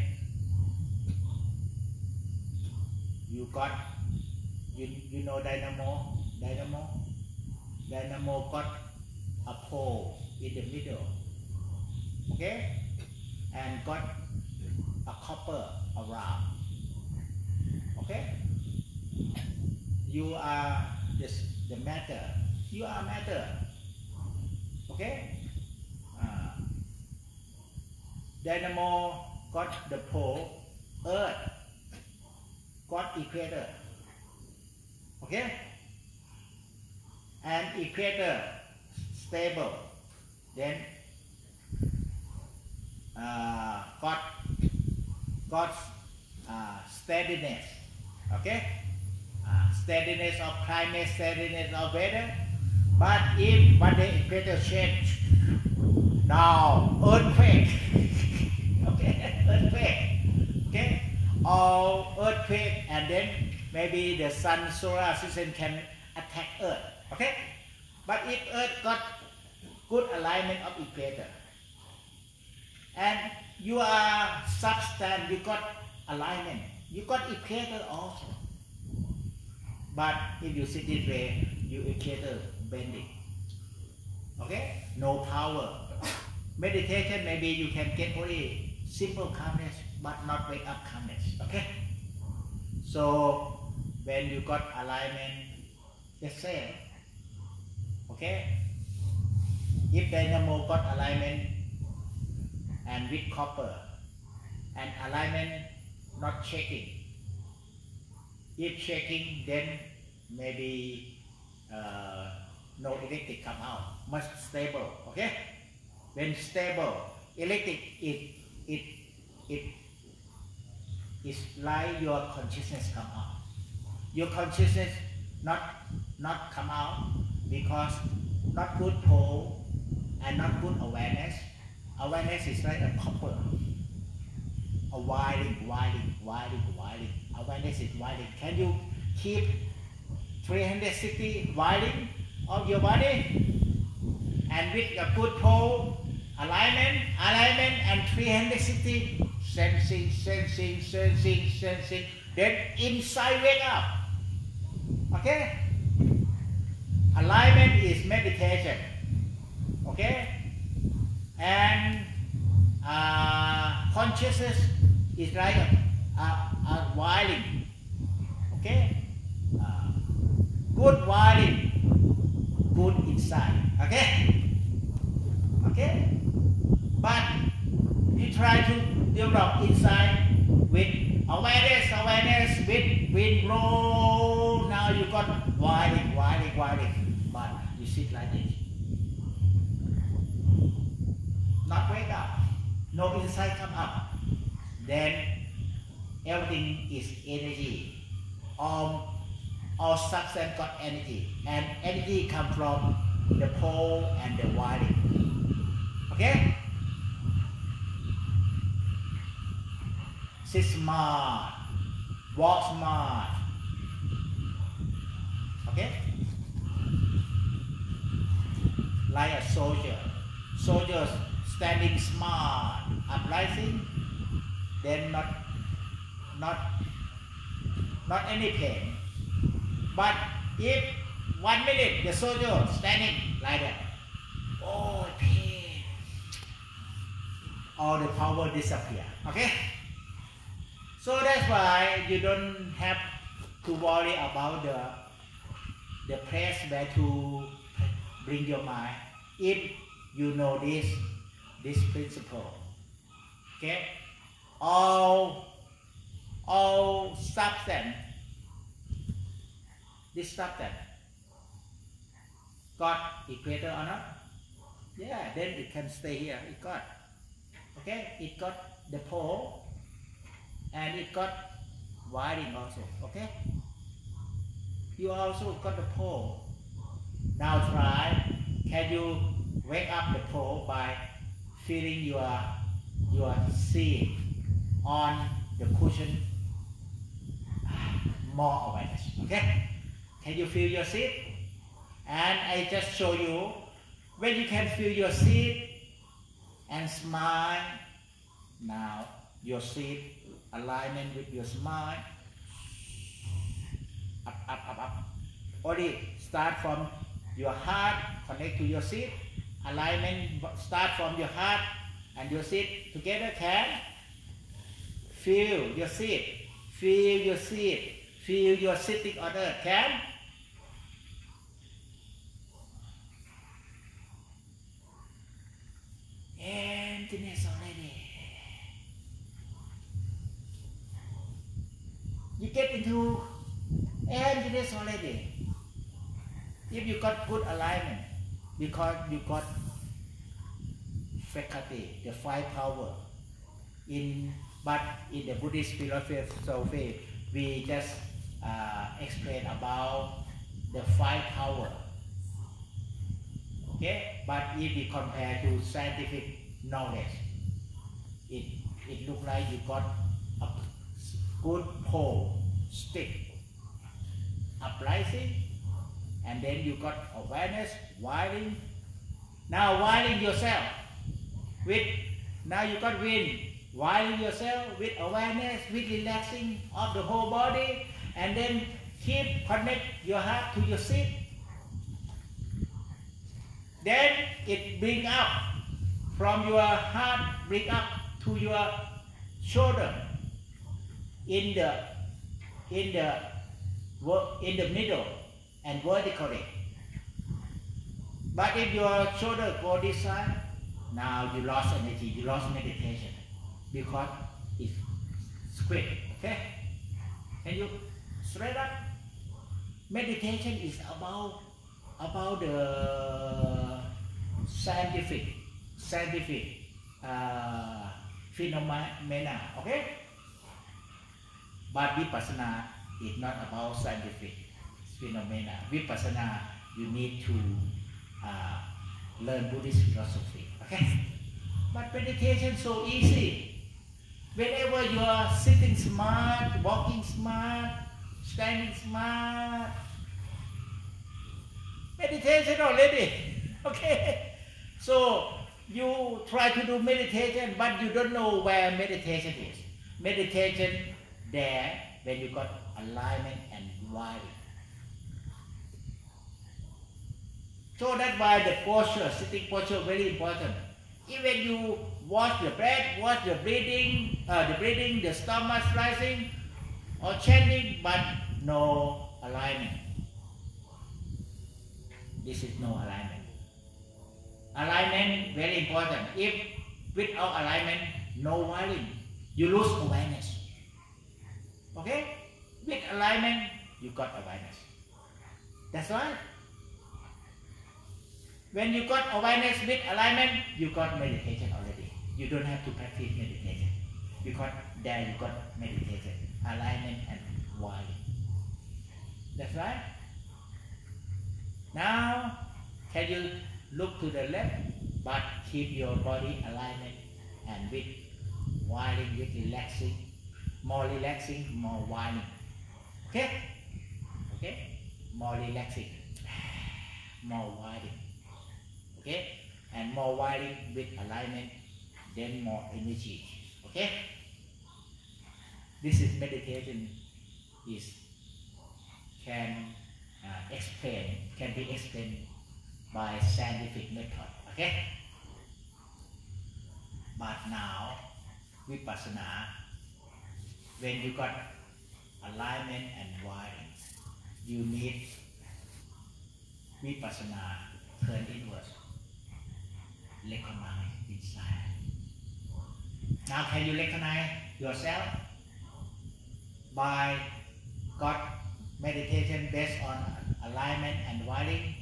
you got, you, you know dynamo, dynamo, dynamo got a pole in the middle, okay, and got a copper around, okay. You are this, the matter, you are matter, okay. Uh, dynamo got the pole, earth, got equator. Okay? And equator stable. Then uh, got got uh, steadiness. Okay? Uh, steadiness of climate, steadiness of weather. But if one day equator change, now earthquake. Okay, earthquake. Okay, all earthquake, and then maybe the sun solar system can attack Earth. Okay, but if Earth got good alignment of equator, and you are substance, you got alignment, you got equator also. But if you sit this way, you equator bending. Okay, no power. Meditation, maybe you can get only simple calmness, but not wake up calmness. Okay, so when you got alignment, the same. Okay, if dynamo got alignment and with copper, and alignment not checking, if checking, then maybe uh, no electric come out, much stable. Okay, when stable, electric it it it is like your consciousness come out. Your consciousness not not come out because not good pole and not good awareness. Awareness is like a copper, a wiring, wiring, wiring, wiring. Awareness is wiring. Can you keep three hundred sixty wiring of your body? And with a good pole, alignment, alignment, and three hundred sixty sensing, sensing, sensing, sensing. Then inside wake up. Okay? Alignment is meditation. Okay? And uh, consciousness is like a, a, a wiring. Okay? Uh, good wiring, good inside. Okay? Okay? But you try to develop inside with awareness, awareness, with wind blow. Now you got wiring, wiring, wiring. But you sit like this. Not wake up. No insight come up. Then everything is energy. All, all substance got energy. And energy come from the pole and the wiring. Okay? Sit smart. Walk smart. Okay? Like a soldier. Soldiers standing smart, uprising, then not, not, not any pain. But if one minute the soldier standing like that, oh pain, all the power disappear. Okay? So that's why you don't have to worry about the the place where to bring your mind. If you know this this principle, okay, all all substance, this substance got equator or not? Yeah, then it can stay here. It got, okay, it got the pole and it got wiring also. Okay, you also got the pole. Now try. Can you wake up the pole by feeling your your seat on the cushion? More awareness. Okay? Can you feel your seat? And I just show you when you can feel your seat and smile. Now your seat alignment with your smile. Up, up, up, up. Only start from your heart, connect to your seat. Alignment start from your heart and your seat together. Can feel your seat, feel your seat, feel your sitting order. Can emptiness already. get into emptiness already. If you got good alignment, because you got faculty, the five power. In but in the Buddhist philosophy, we just uh, explain about the five power. Okay, but if we compare to scientific knowledge, it it looks like you got a good pole stick uprising, and then you got awareness, wiring. Now wiring yourself with, now you got wind, wiring yourself with awareness, with relaxing of the whole body, and then keep connect your heart to your seat. Then it bring up from your heart, bring up to your shoulder, in the in the in the middle and vertically. But if your shoulder go this side, now you lost energy, you lost meditation, because it's squid. Okay? Can you straight up? Meditation is about about the scientific scientific uh, phenomena. Okay? But Vipassana is not about scientific phenomena. Vipassana, you need to uh, learn Buddhist philosophy. Okay? But meditation so easy. Whenever you are sitting smart, walking smart, standing smart, meditation already. Okay? So you try to do meditation, but you don't know where meditation is. Meditation there when you got alignment and wiring. So that's why the posture, sitting posture, very important. Even you watch the breath, watch the breathing, uh, the breathing, the stomach rising or chanting, but no alignment. This is no alignment. Alignment very important. If without alignment, no wiring, you lose awareness. Okay? With alignment, you got awareness. That's right. When you got awareness with alignment, you got meditation already. You don't have to practice meditation, because there you got meditation, alignment and wiring. That's right. Now, can you look to the left, but keep your body alignment and with wiring, with relaxing, more relaxing, more wiring. Okay? Okay? More relaxing, more wiring. Okay? And more wiring with alignment, then more energy. Okay? This is meditation is can uh, explain, can be explained by scientific method. Okay? But now, Vipassana, when you got alignment and wiring, you need Vipassana turn inwards. Recognize inside. Now can you recognize yourself by God meditation based on alignment and wiring?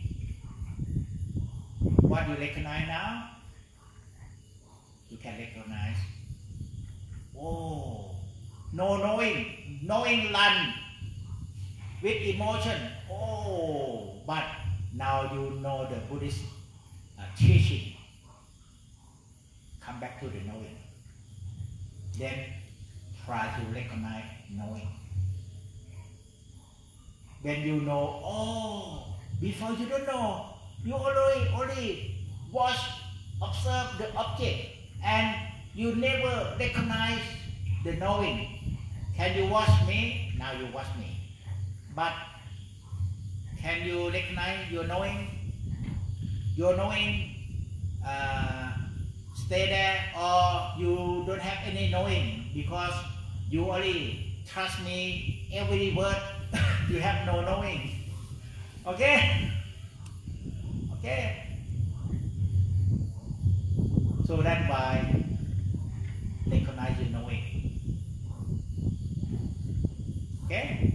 What you recognize now? You can recognize, oh, no knowing, knowing run with emotion. Oh, but now you know the Buddhist uh, teaching. Come back to the knowing. Then try to recognize knowing. When you know, oh, before you don't know, you already, already watch, observe the object, and you never recognize the knowing. Can you watch me? Now you watch me. But can you recognize your knowing? Your knowing uh, stay there, or you don't have any knowing because you only trust me every word. You have no knowing. Okay? Okay? So that's why recognize your knowing. Okay?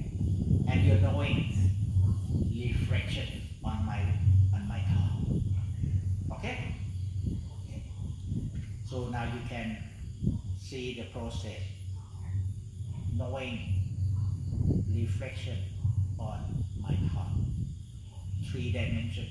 knowing reflection on my on my tongue. Okay? Okay. So now you can see the process, knowing reflection on my tongue. Three dimensions.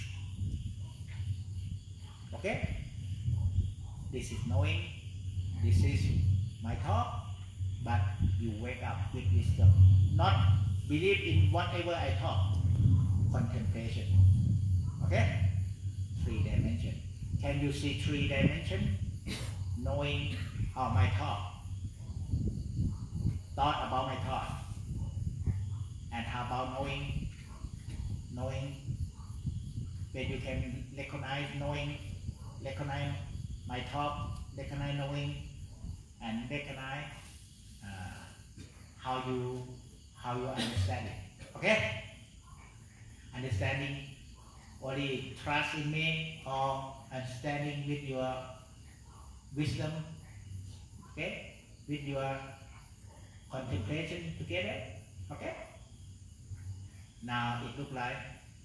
Okay? This is knowing, this is my thought, but you wake up with wisdom. Not believe in whatever I talk. Contemplation. Okay? Three dimensions. Can you see three dimensions? Knowing how my thought, thought about my thought, and how about knowing, knowing, when you can recognize knowing, recognize my thought, recognize knowing, and recognize uh, how you how you understand it. Okay? Understanding only trust in me, or understanding with your wisdom, okay, with your contemplation together. Okay? Now it looks like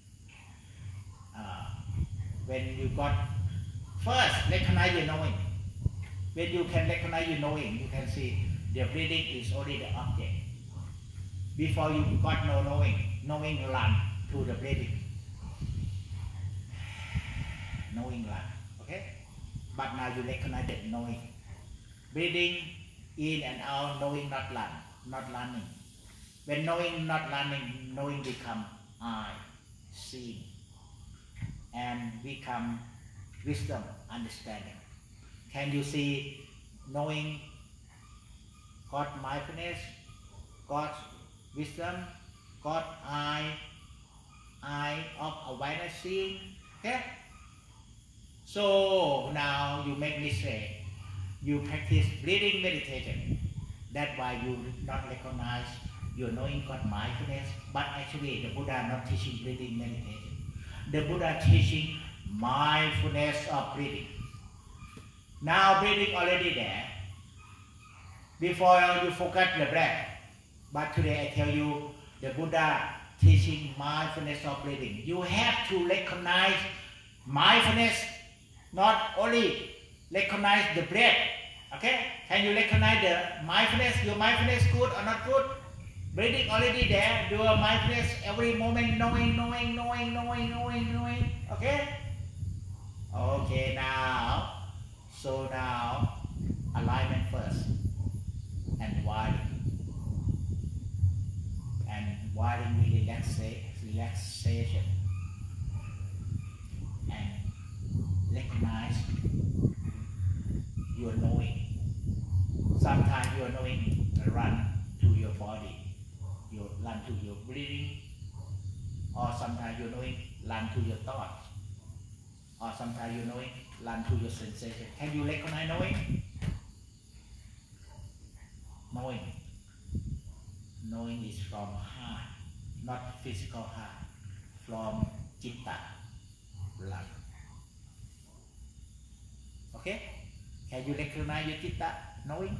uh, when you got first recognize your knowing. When you can recognize your knowing, you can see the breathing is only the object. Before you got no knowing, knowing run to the breathing. Knowing run, okay? But now you recognize that knowing. Breathing in and out, knowing not run, not running. When knowing not running, knowing become I, seeing, and become wisdom, understanding. Can you see knowing got mindfulness, got wisdom, got eye, eye of awareness, seeing? Okay? So now you make mistake. You practice breathing meditation. That's why you not recognize your knowing got mindfulness. But actually the Buddha not teaching breathing meditation. The Buddha teaching mindfulness of breathing. Now breathing already there. Before you forget the breath. But today I tell you, the Buddha teaching mindfulness of breathing. You have to recognize mindfulness, not only recognize the breath. Okay? Can you recognize the mindfulness? Your mindfulness good or not good? Breathing already there. Your mindfulness every moment knowing, knowing, knowing, knowing, knowing, knowing. Okay? Okay, now. So now, alignment first. And wiring. And wiring with relaxa relaxation. And recognize your knowing. Sometimes your knowing run to your body. You run to your breathing. Or sometimes your knowing run to your thoughts. Or sometimes your knowing run to your sensation. Can you recognize knowing? Knowing. Knowing is from heart, not physical heart, from citta, love. Okay? Can you recognize your citta, knowing?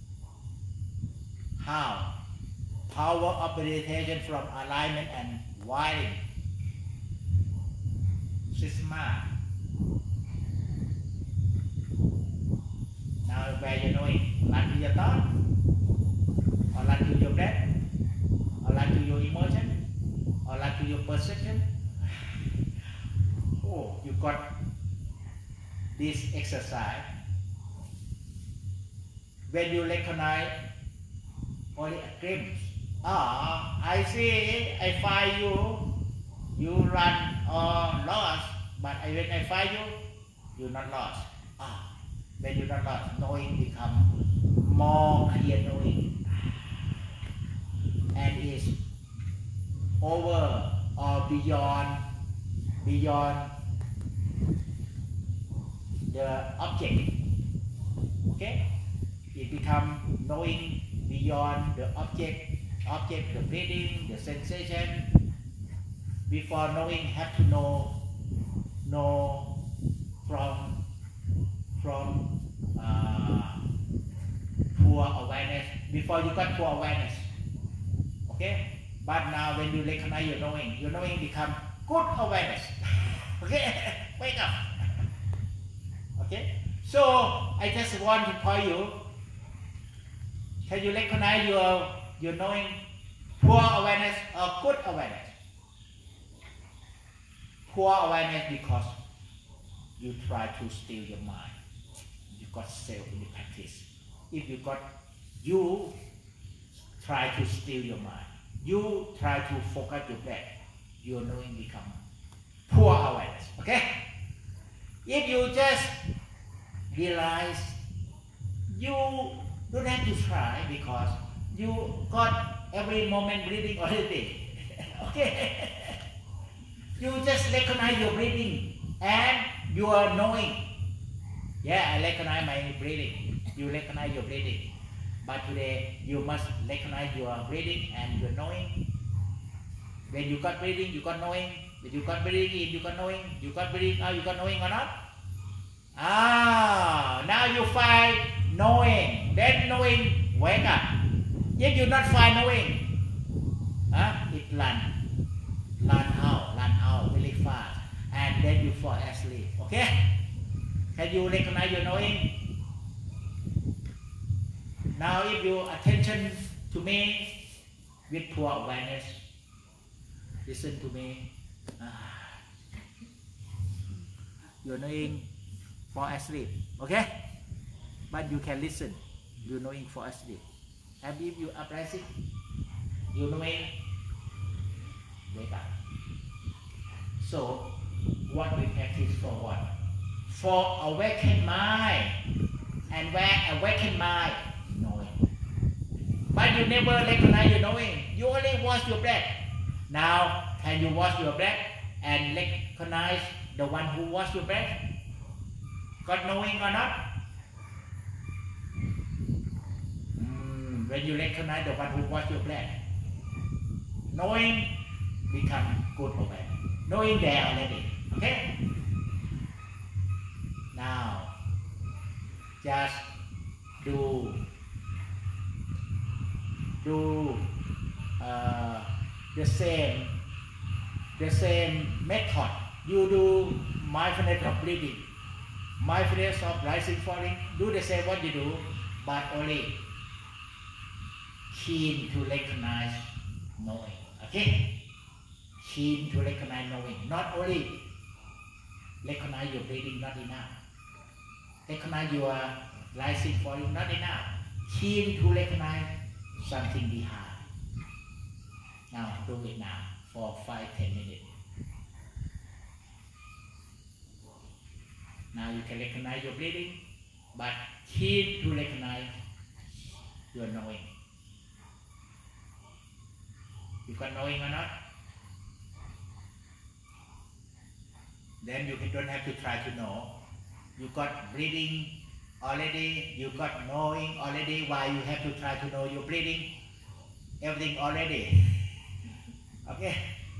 How? Power of meditation from alignment and wiring. Sisma. Now where you knowing? Run to your thought? Or run to your breath? Or run to your emotion? Or run to your perception? Oh, you got this exercise. When you recognize only a glimpse. Ah, I see, I find you, you run or lost, but when I find you, you're not lost. Ah, when you're not lost, knowing become more clear knowing. And is over or beyond, beyond the object. Okay? It become knowing beyond the object, object, the breathing, the sensation. Before knowing, have to know, know from, from uh, poor awareness. Before you got poor awareness. Okay? But now when you recognize your knowing, your knowing become good awareness. Okay, wake up. Okay, so I just want to tell you, can you recognize your, your knowing poor awareness or good awareness? Poor awareness because you try to steal your mind. You got self in the practice. If you got, you try to steal your mind. You try to focus your breath. Your knowing become poor awareness. Okay? If you just realize, you don't have to try because you got every moment breathing already. Okay? You just recognize your breathing and your knowing. Yeah, I recognize my breathing. You recognize your breathing. But today, you must recognize your breathing and your knowing. When you got breathing, you got knowing. When you got breathing in, you got knowing. You got breathing out, you got knowing or not? Ah, now you find knowing. Then knowing, wake up. If you not find knowing, huh, it run. Run out, run out really fast. And then you fall asleep. Okay? Can you recognize your knowing? Now if you attention to me with poor awareness, listen to me. Ah. Your knowing fall asleep. Okay? But you can listen. Your knowing fall asleep. And if you uprising, your knowing wake up. So what we practice for what? For awakened mind. And where awakened mind? Knowing. But you never recognize your knowing. You only watch your breath. Now, can you watch your breath and recognize the one who watch your breath? Got knowing or not? Mm, when you recognize the one who watch your breath, knowing become good awareness. Knowing there already. Okay? Now, just do do uh, the same the same method. You do mindfulness of breathing, mindfulness of rising, falling. Do the same what you do, but only keen to recognize knowing. Okay? Keen to recognize knowing. Not only recognize your breathing, not enough. Recognize your rising, falling, not enough. Keen to recognize something behind. Now do it now for five ten minutes. Now you can recognize your breathing, but keen to recognize your knowing. You got knowing or not? Then you don't have to try to know. You got breathing already, you got knowing already. Why you have to try to know your breathing? Everything already. Okay?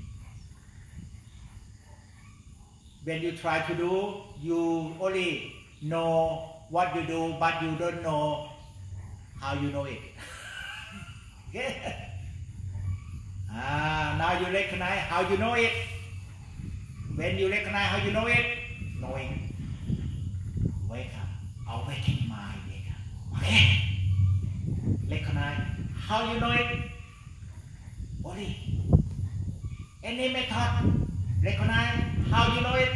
When you try to do, you only know what you do, but you don't know how you know it. Okay? Ah, now you recognize how you know it. When you recognize how you know it, knowing, wake up, awaken mind, wake up. Okay? Recognize how you know it. Only any method, recognize how you know it.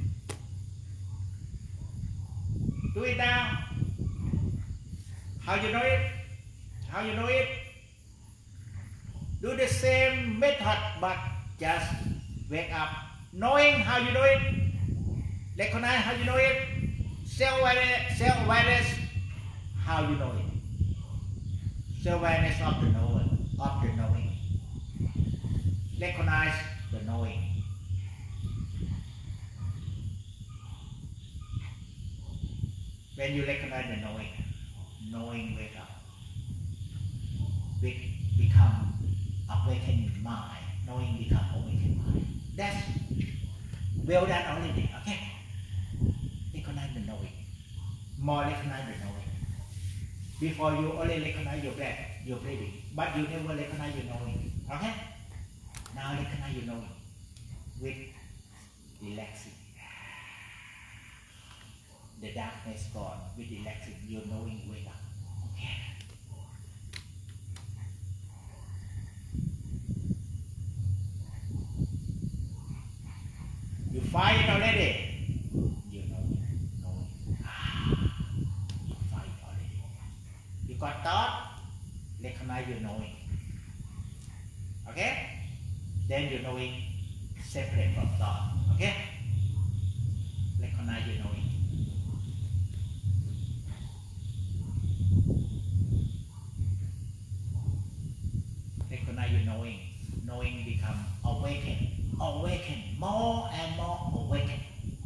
Do it now. How you know it? How you know it? Do the same method, but just wake up. Knowing how you know it, recognize how you know it, self-awareness, self-awareness, how you know it. Self-awareness of the knower, of the knowing. Recognize the knowing. When you recognize the knowing, knowing wake up. We become awakened mind. Knowing become awakened mind. That's well done already, okay? Recognize the knowing. More recognize the knowing. Before you only recognize your breath, your breathing, but you never recognize your knowing, okay? Now recognize your knowing with relaxing. The darkness gone with relaxing. Your knowing wake up. Okay. You find it already. You know, knowing. Ah, you find it already. You got thought. Recognize your knowing. Okay. Then your knowing separate from thought. Okay. Recognize your knowing. Recognize your knowing. Knowing become awakened. Awaken, more and more awaken.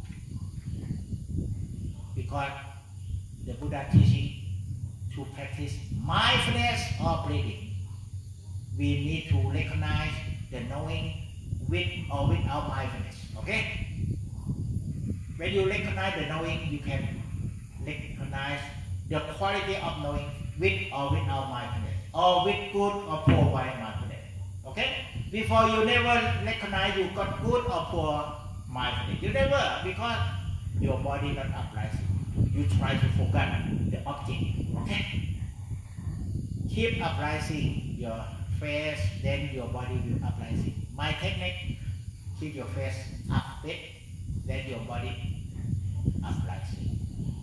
Because the Buddha teaching to practice mindfulness or breathing, we need to recognize the knowing with or without mindfulness. Okay? When you recognize the knowing, you can recognize the quality of knowing with or without mindfulness, or with good or poor mindfulness. Okay? Before you never recognize you got good or poor mindfulness. You never, because your body not uprising. You try to forget the object. Okay? Keep uprising your face, then your body will uprising. My technique, keep your face up bit, then your body uprising.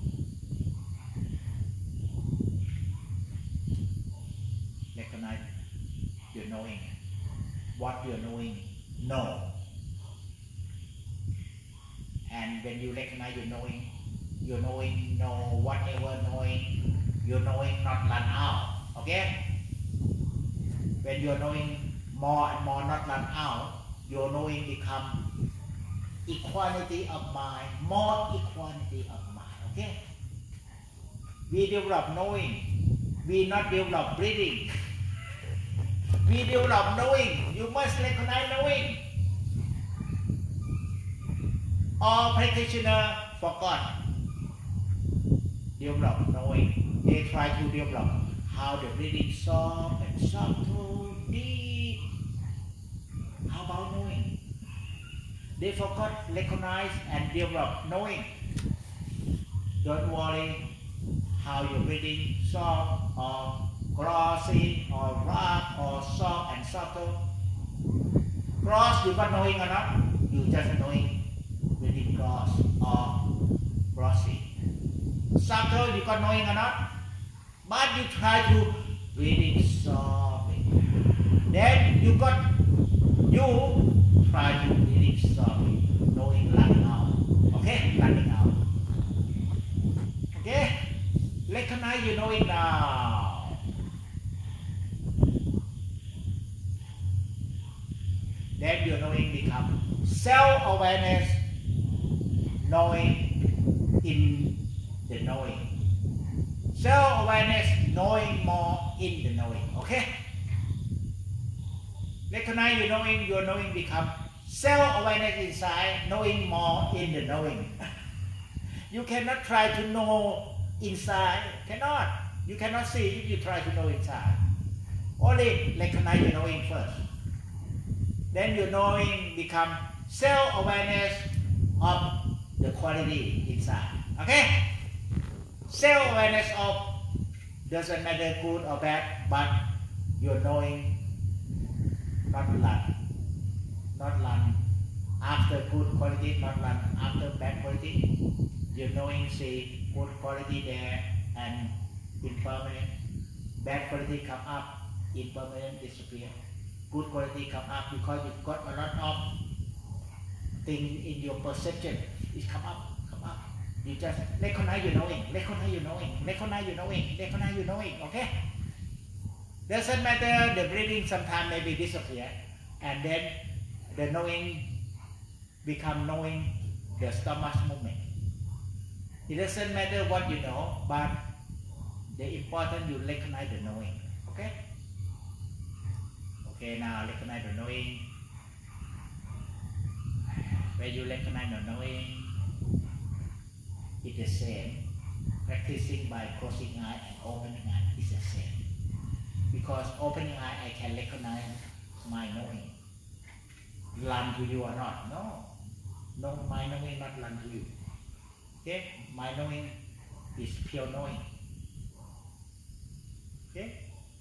Recognize your knowing. What you're knowing, know. And when you recognize your knowing, your knowing, know whatever knowing, your knowing not run out. Okay? When you're knowing more and more not run out, your knowing become equality of mind, more equality of mind. Okay? We develop knowing, we not develop breathing. We develop knowing. You must recognize knowing. All practitioners forgot. Develop knowing. They try to develop how the breathing soft and subtle, deep. How about knowing? They forgot recognize and develop knowing. Don't worry how your breathing soft or glossy or rough or soft and subtle. Gloss you got knowing or not? You just knowing breathing gloss or glossy. Subtle you got knowing or not? But you try to breathing soft. Then you got you try to breathing soft, knowing running out. Okay, running out. Okay, recognize you knowing now. Then your knowing become self-awareness, knowing in the knowing. Self-awareness, knowing more in the knowing. Okay? Recognize your knowing, your knowing become self-awareness inside, knowing more in the knowing. You cannot try to know inside. Cannot. You cannot see if you try to know inside. Only recognize your knowing first. Then your knowing become self-awareness of the quality inside. Okay? Self-awareness of doesn't matter good or bad, but your knowing not run. Not run after good quality, not run after bad quality. Your knowing see good quality there and impermanent. Bad quality come up, impermanent disappear. Good quality come up because you've got a lot of things in your perception. It come up, come up. You just recognize your knowing, recognize your knowing, recognize your knowing, recognize your knowing. Okay? Doesn't matter the breathing sometimes maybe disappear, and then the knowing become knowing the stomach movement. It doesn't matter what you know, but the important you recognize the knowing. Okay? Okay, now recognize the knowing. When you recognize the knowing, it's the same. Practicing by closing eye and opening eye is the same. Because opening eye, I can recognize my knowing. run to you or not. No. No, my knowing not run to you. Okay? My knowing is pure knowing. Okay?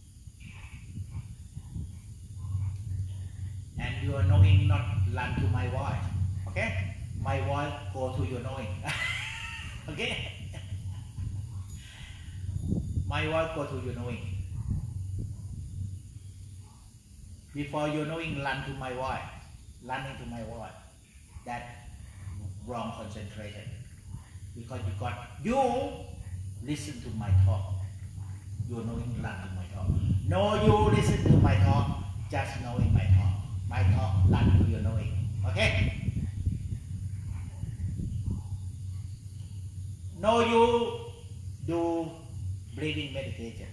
And your knowing not run to my voice. Okay? My voice go to your knowing. Okay? My voice go to your knowing. Before your knowing run to my voice, running to my voice. That wrong concentration. Because you got you listen to my talk. Your knowing run to my talk. No, you listen to my talk, just knowing my talk. My talk run to your knowing. Okay? No, you do breathing meditation.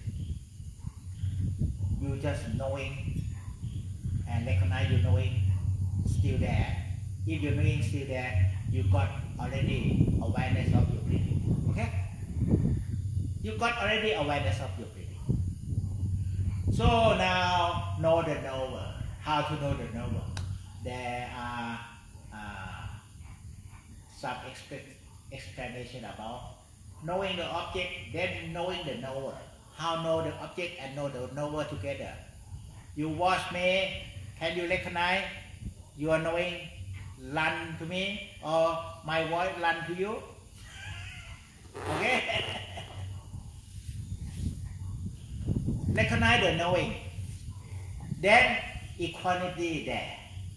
You just knowing and recognize your knowing still there. If your knowing still there, you got already awareness of your breathing. Okay? You got already awareness of your breathing. So now know the knower. How to know the knower? There are uh, some explanation about knowing the object, then knowing the knower. How know the object and know the knower together? You watch me, can you recognize you are knowing run to me or my voice run to you? Okay? Recognize the knowing. Then equanimity there.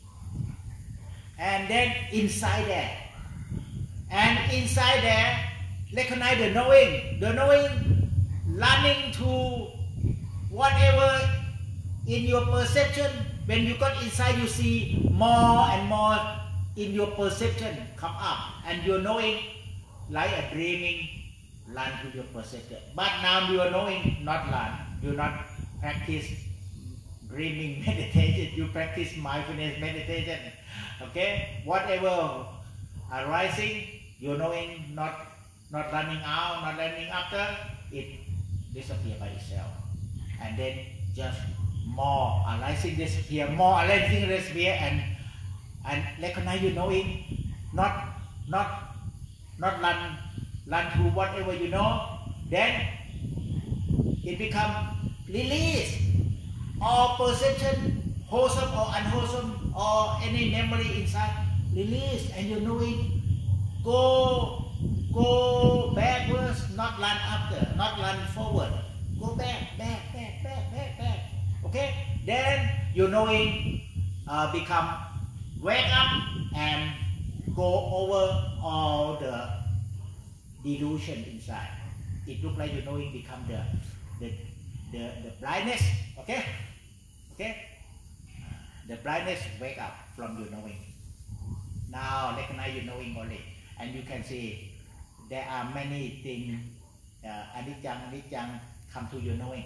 And then inside there. And inside there, recognize the knowing. The knowing running to whatever in your perception. When you got inside, you see more and more in your perception come up. And you're knowing like a dreaming run to your perception. But now you are knowing not run. You not practice dreaming meditation. You practice mindfulness meditation. Okay? Whatever arising, you're knowing not not running out, not running after, it disappears by itself. And then just more arising disappear, more arising disappear, and and recognize you knowing, not not not run run to whatever you know. Then it become release all perception, wholesome or unwholesome, or any memory inside, release, and you knowing go go backwards, not run after, not run forward. Go back, back, back, back, back, back. Okay? Then you knowing uh, become wake up and go over all the delusion inside. It looks like you knowing become the the the, the blindness. Okay? Okay? The blindness wake up from your knowing. Now recognize your knowing only, and you can see there are many things. Uh, anicca, anicca come to your knowing.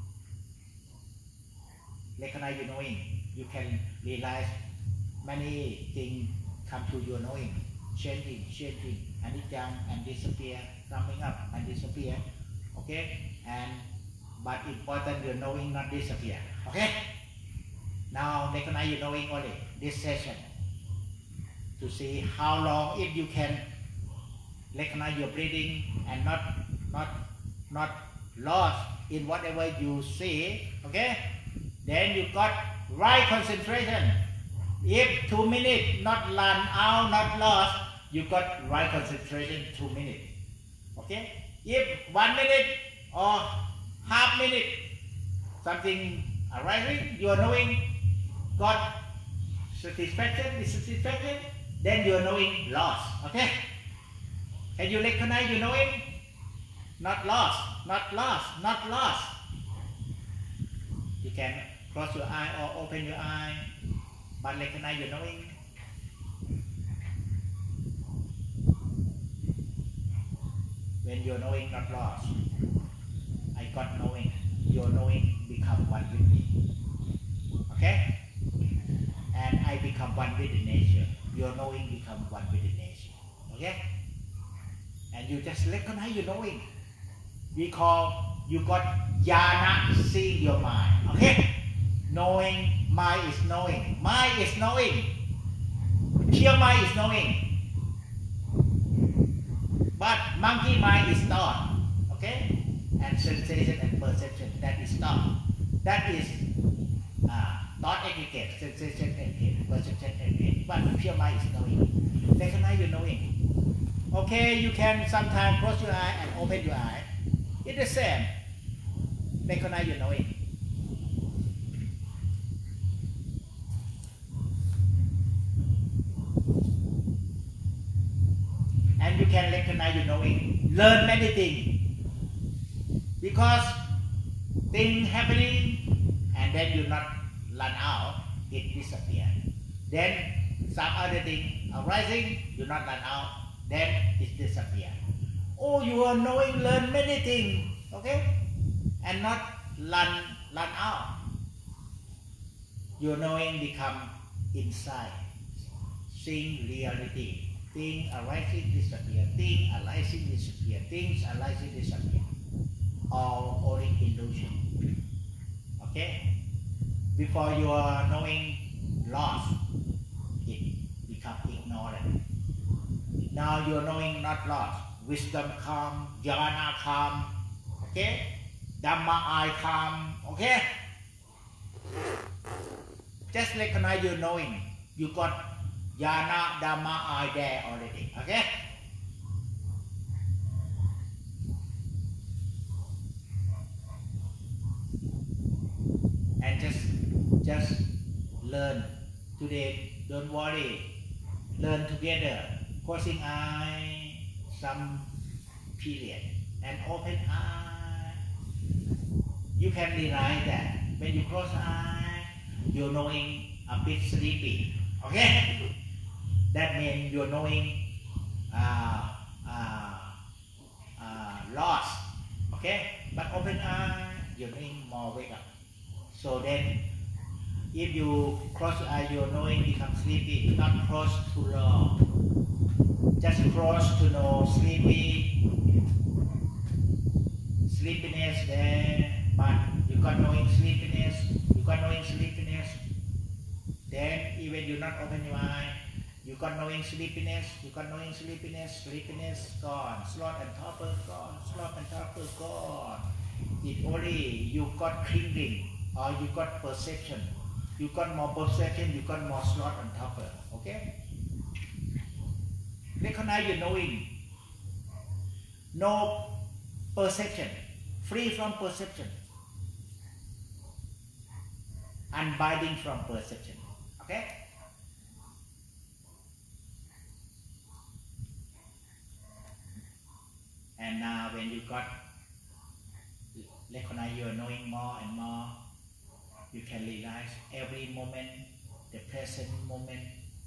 Recognize your knowing. You can realize many things come to your knowing. Changing, changing, anicca and disappear, coming up and disappear. Okay? And but important your knowing not disappear. Okay? Now recognize your knowing only. This session to see how long if you can recognize your breathing and not not not lost in whatever you see. Okay? Then you got right concentration. If two minutes not run out, not lost, you got right concentration two minutes. Okay? If one minute or half minute something arising, you are knowing got satisfaction, dissatisfaction, then you are knowing lost. Okay? Can you recognize your knowing? Not lost, not lost, not lost. You can close your eye or open your eye, but recognize your knowing. When your knowing not lost, I got knowing, your knowing become one with me. Okay? And I become one with the nature. Your knowing become one with the nature. Okay? And you just recognize your knowing. Because you got jhana, seeing your mind. Okay? Knowing, mind is knowing. Mind is knowing. Pure mind is knowing, but monkey mind is thought, okay? And sensation and perception, that is thought. That is uh, thought aggregate, sensation aggregate, perception aggregate. But pure mind is knowing. Recognize your knowing. Okay, you can sometimes close your eye and open your eye. It's the same. Recognize your knowing. And you can recognize your knowing. Learn many things. Because things happening and then you not run out, it disappears. Then some other thing arising, you not run out, then it disappears. Oh, you are knowing, learn many things, okay? And not run, run out. Your knowing become inside. Seeing reality. Things arising, disappear. Things arising, disappear. Things arising, disappear. All only illusion. Okay? Before you are knowing lost, it becomes ignorant. Now you are knowing not lost. Wisdom come, jhana come, okay? Dhamma I come, okay? Just recognize your knowing. You got jhana, dhamma I there already, okay? And just, just learn today. Don't worry. Learn together. Closing eye, some period, and open eye. You can realize that when you close eye, you're knowing a bit sleepy. Okay? That means you're knowing uh, uh, uh, lost. Okay? But open eye, you're knowing more wake up. So then, if you close your eye, your knowing becomes sleepy. Not close too long. Just close to know sleepy, sleepiness there. But you got knowing sleepiness. You got knowing sleepiness. Then even you not open your eye, you got knowing sleepiness. You got knowing sleepiness. Sleepiness gone. Sloth and torpor gone. Sloth and torpor gone. It only you got clinging. Or you got perception. You got more perception, you got more sloth on top of it. Okay? Recognize your knowing. No perception. Free from perception. Unbinding from perception. Okay? And now when you got recognize your knowing more and more, you can realize every moment, the present moment,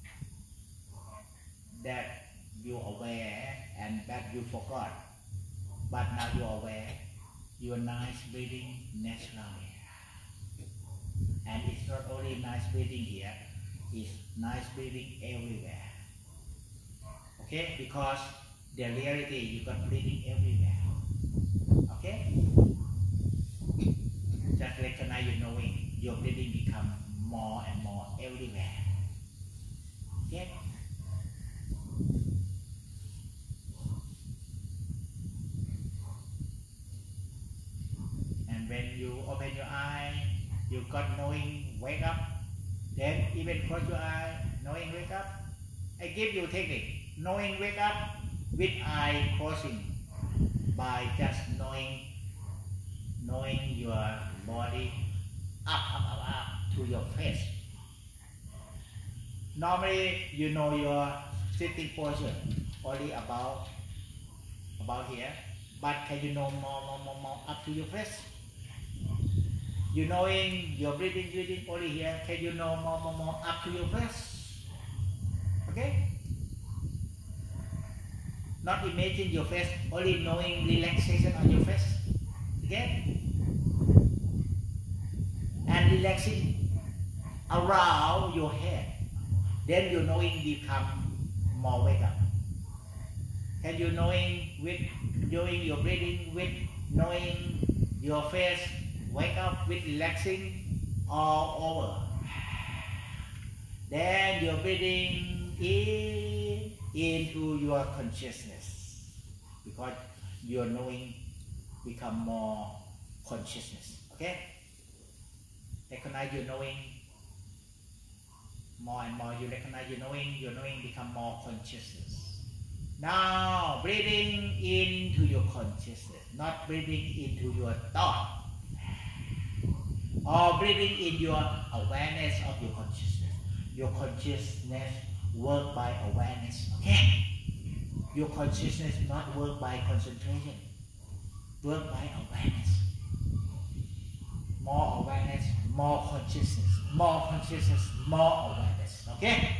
that you are aware and that you forgot. But now you are aware, you are nice breathing naturally. And it's not only nice breathing here, it's nice breathing everywhere. Okay? Because the reality, you got breathing everywhere. Okay? Just recognize your knowing. Your breathing become more and more everywhere. Okay? And when you open your eye, you got knowing wake up. Then even close your eye, knowing wake up. I give you technique. Knowing wake up with eye closing by just knowing, knowing your body up, up, up, up to your face. Normally, you know your sitting posture only about, about here, but can you know more, more, more, more up to your face? You knowing your breathing, breathing only here, can you know more, more, more up to your face? Okay? Not imagine your face, only knowing relaxation on your face. Okay? And relaxing around your head. Then your knowing become more wake up. And you knowing with knowing your breathing, with knowing your face, wake up with relaxing all over. Then your breathing in into your consciousness, because your knowing become more consciousness. Okay? Recognize your knowing more and more. You recognize your knowing, your knowing become more consciousness. Now breathing into your consciousness, not breathing into your thought, or breathing in your awareness of your consciousness. Your consciousness work by awareness. Okay? Your consciousness not work by concentration, work by awareness. More awareness, more consciousness, more consciousness, more awareness. Okay?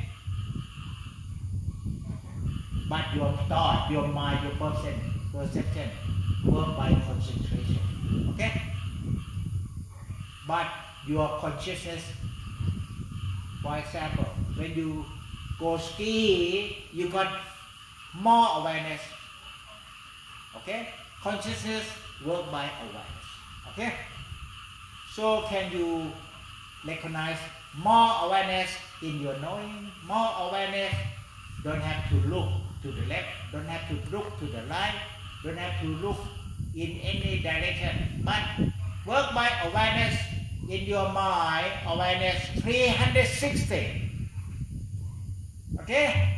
But your thought, your mind, your perception, perception work by concentration. Okay? But your consciousness, for example, when you go ski, you got more awareness. Okay? Consciousness work by awareness. Okay? So can you recognize more awareness in your knowing? More awareness, don't have to look to the left, don't have to look to the right, don't have to look in any direction, but work by awareness in your mind, awareness three hundred sixty. Okay?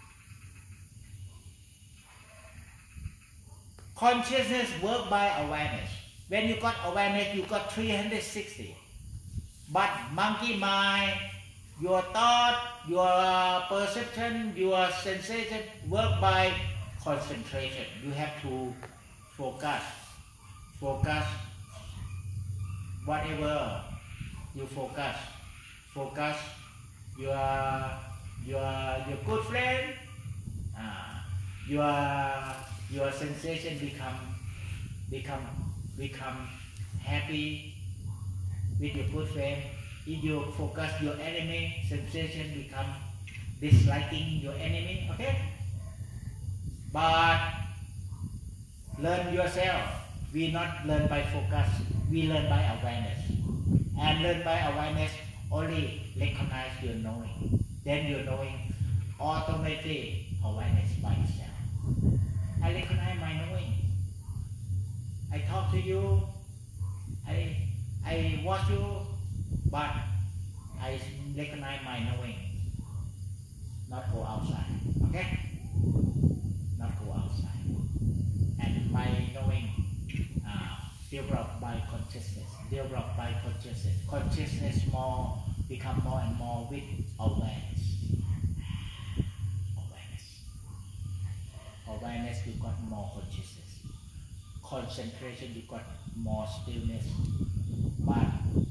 Consciousness work by awareness. When you got awareness, you got three hundred sixty. But monkey mind, your thought, your perception, your sensation work by concentration. You have to focus. Focus. Whatever you focus. Focus your your your good friend. Uh, your your sensation become become become happy with your good friend. If you focus your enemy, sensation become disliking your enemy. Okay? But learn yourself. We not learn by focus. We learn by awareness. And learn by awareness only recognize your knowing. Then your knowing automatically awareness by itself. I recognize my knowing. I talk to you. I I watch you. But I recognize my knowing, not go outside, okay? Not go outside. And my knowing uh, developed by consciousness, developed by consciousness. Consciousness more, become more and more with awareness. Awareness. Awareness, you got more consciousness. Concentration, you got more stillness. But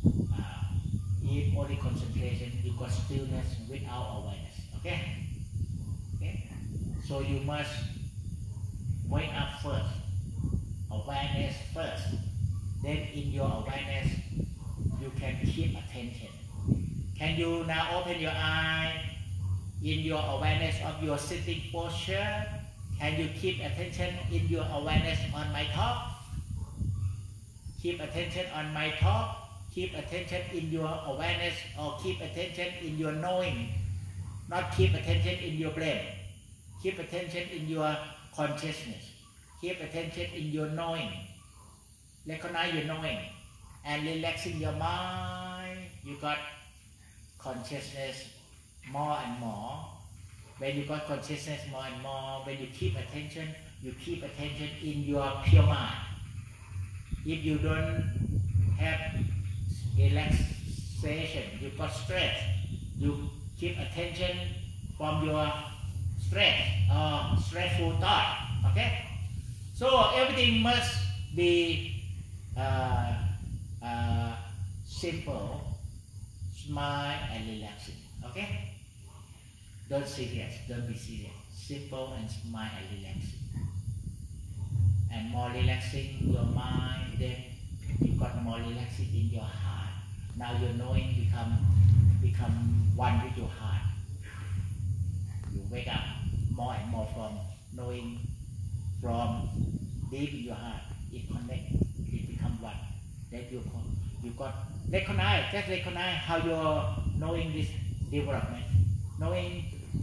if only concentration, you got stillness without awareness. Okay? Okay? So you must wake up first. Awareness first. Then in your awareness, you can keep attention. Can you now open your eye in your awareness of your sitting posture? Can you keep attention in your awareness on my talk? Keep attention on my talk. Keep attention in your awareness, or keep attention in your knowing. Not keep attention in your brain. Keep attention in your consciousness. Keep attention in your knowing. Recognize your knowing. And relaxing your mind. You got consciousness more and more. When you got consciousness more and more, when you keep attention, you keep attention in your pure mind. If you don't have relaxation, you got stress, you keep attention from your stress or stressful thought. Okay? So everything must be uh, uh, simple, smile and relaxing. Okay? Don't serious, don't be serious. Simple and smile and relaxing. And more relaxing your mind, then you got more relaxing in your heart. Now your knowing become become one with your heart. You wake up more and more from knowing from deep in your heart. It connect, it become one. Then you you got recognize, just recognize how your knowing this development. Knowing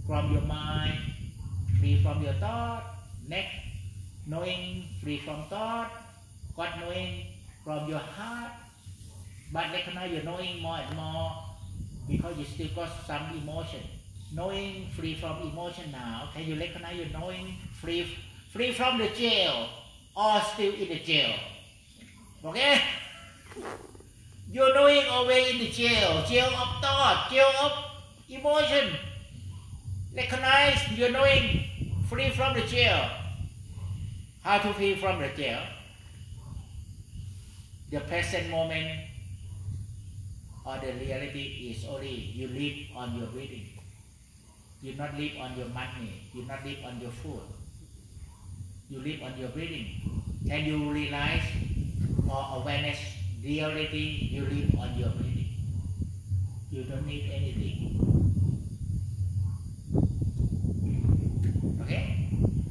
from your mind, free from your thought. Neck, knowing, free from thought. God knowing from your heart. But recognize you're knowing more and more because you still got some emotion. Knowing free from emotion now. Can you recognize you're knowing free, free from the jail or still in the jail? Okay? You're knowing always in the jail, jail of thought, jail of emotion. Recognize you're knowing free from the jail. How to free from the jail? The present moment or the reality is only you live on your breathing. You not live on your money. You not live on your food. You live on your breathing. Can you realize or awareness reality? You live on your breathing. You don't need anything. Okay?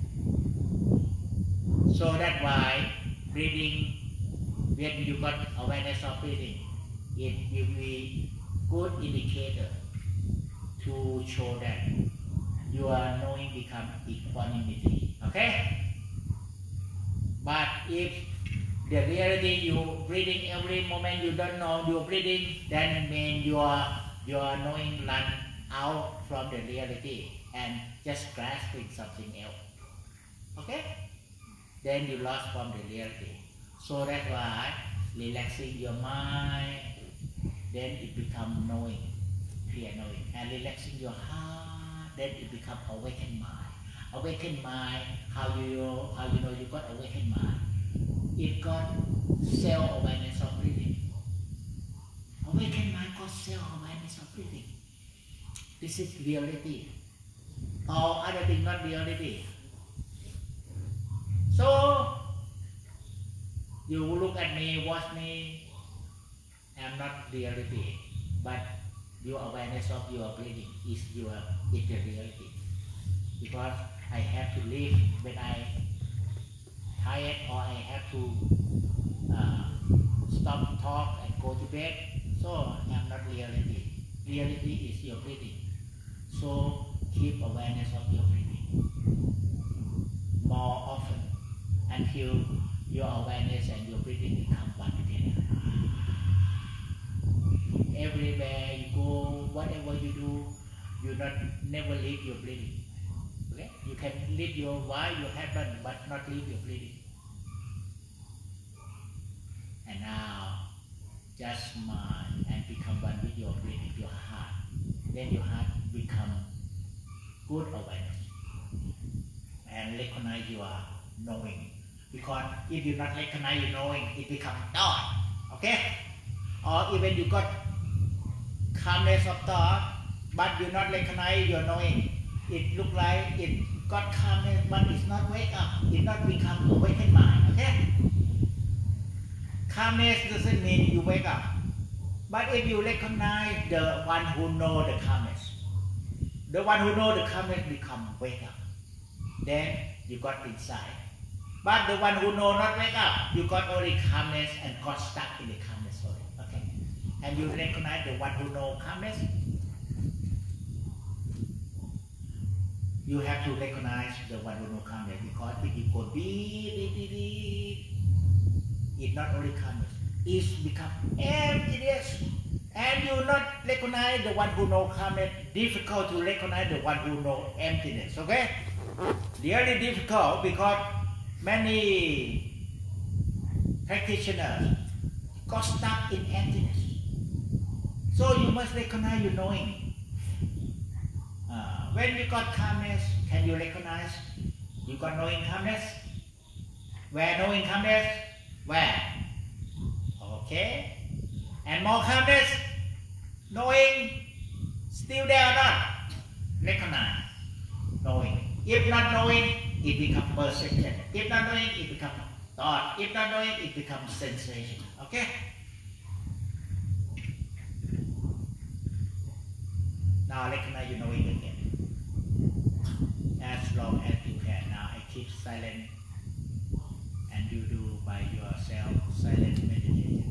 So that's why breathing, when you got awareness of breathing, it will be good indicator to show that your knowing become equanimity. Okay? But if the reality you breathing every moment you don't know you're breathing, then mean your your knowing run out from the reality and just grasping something else. Okay? Then you lost from the reality. So that's why relaxing your mind, then it become knowing, clear knowing, and relaxing your heart, then it become awakened mind. Awakened mind, how you know, how you know you got awakened mind? It got self-awareness of breathing. Awakened mind got self-awareness of breathing. This is reality. All other things not reality. So you look at me, watch me. I'm not reality, but your awareness of your breathing is your is the reality. Because I have to live when I tired or I have to uh, stop talk and go to bed. So I'm not reality. Reality is your breathing. So keep awareness of your breathing more often until your awareness and your breathing become one together. Everywhere you go, whatever you do, you not never leave your breathing. Okay? You can leave your wife, your husband, but not leave your breathing. And now, just mind and become one with your breathing, your heart. Then your heart become good awareness and recognize your knowing. Because if you not recognize your knowing, it becomes thought. Okay? Or even you got calmness of thought, but you not recognize your knowing. It look like it got calmness, but it's not wake up. It not become awakened mind. Okay? Calmness doesn't mean you wake up. But if you recognize the one who know the calmness, the one who know the calmness become wake up. Then you got inside. But the one who know not wake up, you got only calmness and got stuck in the calmness only. Okay? And you recognize the one who know calmness. You have to recognize the one who know calmness, because if you go deep, deep, deep, deep, it's not only calmness, it's become emptiness. And you not recognize the one who know calmness, difficult to recognize the one who know emptiness. Okay? Really difficult because many practitioners got stuck in emptiness. So you must recognize your knowing. Uh, when you got calmness, can you recognize you got knowing calmness? Where knowing calmness? Where? Okay. And more calmness? Knowing still there or not? Recognize. Knowing. If not knowing, it becomes perception. If not knowing, it becomes thought. If not knowing, it becomes sensation. Okay? Now recognize your knowing again. As long as you can. Now I keep silent and you do by yourself silent meditation.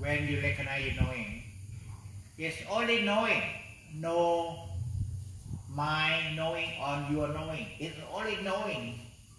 when you recognize your knowing, it's only knowing, no mind knowing on your knowing. It's only knowing.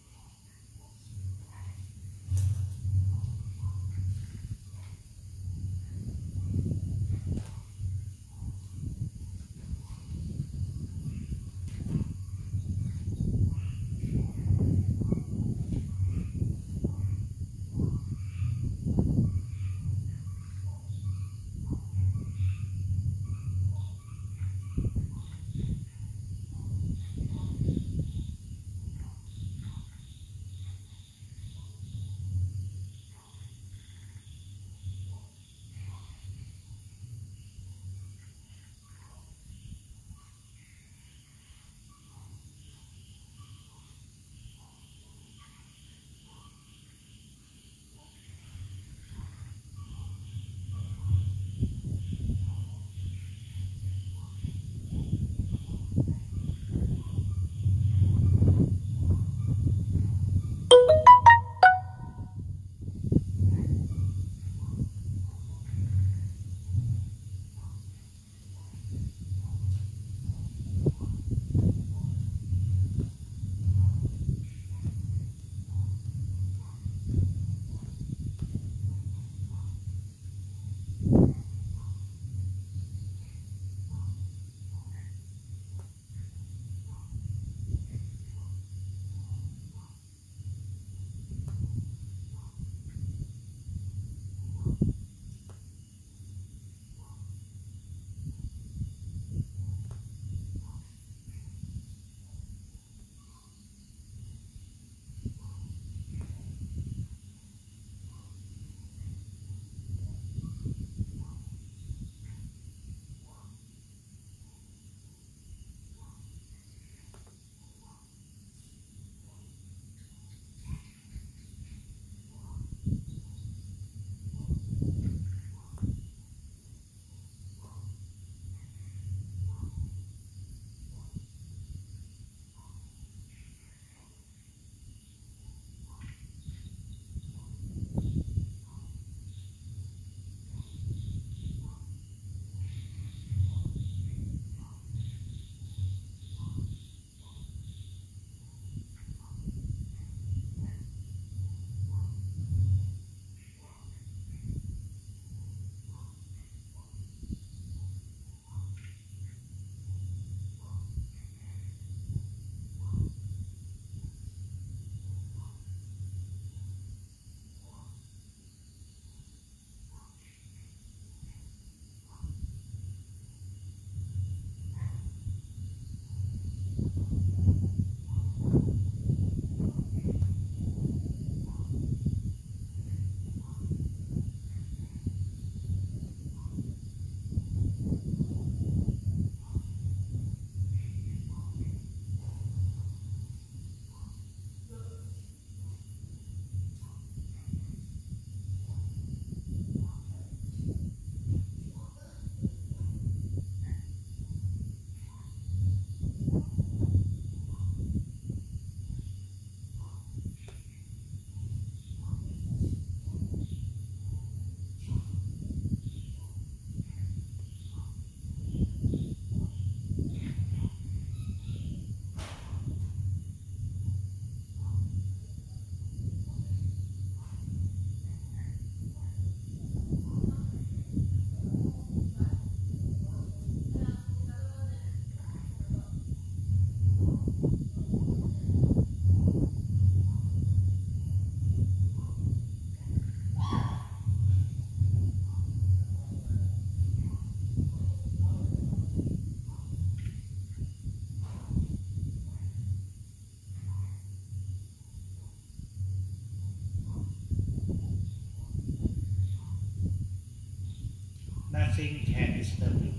Nothing can disturb you.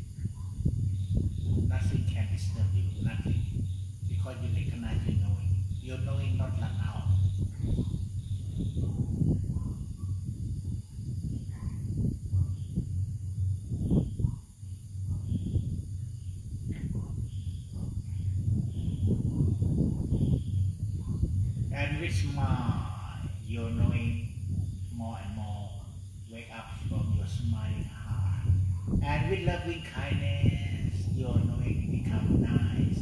Nothing can disturb you. Nothing. Because you recognize your knowing. Your knowing not run out. And which mind you're knowing more and more wake up from your smiling heart. And with loving kindness, your knowing become nice.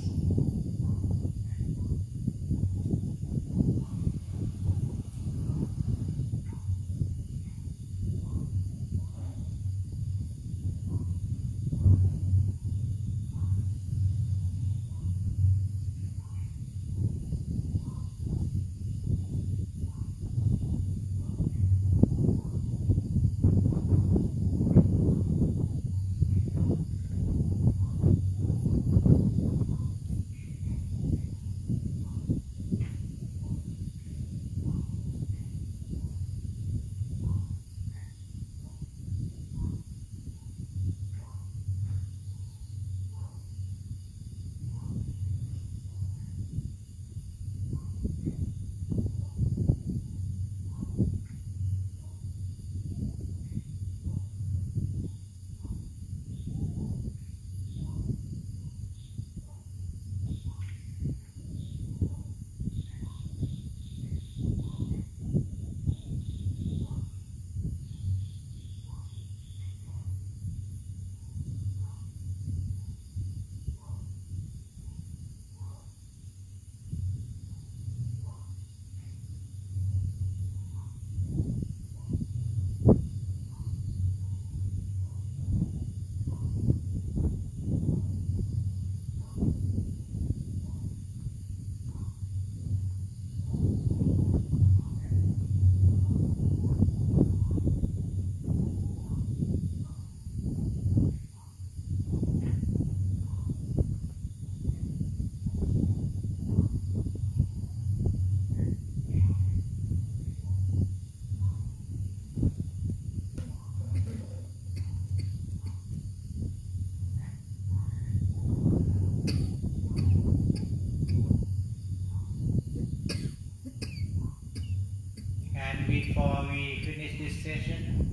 Before we finish this session,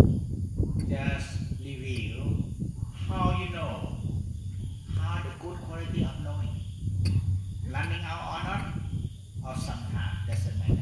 just review how you know how the good quality of knowing running out or not, or sometimes doesn't matter.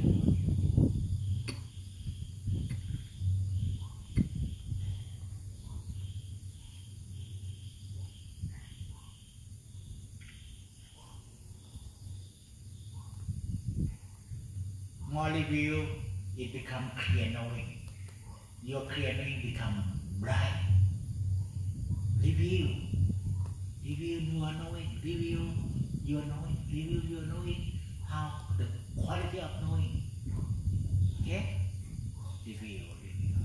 More review, it become clear knowing. Your clear knowing become bright. Review. Review your knowing. Review your knowing. Review your knowing. How the quality of knowing. Okay? Review. Review.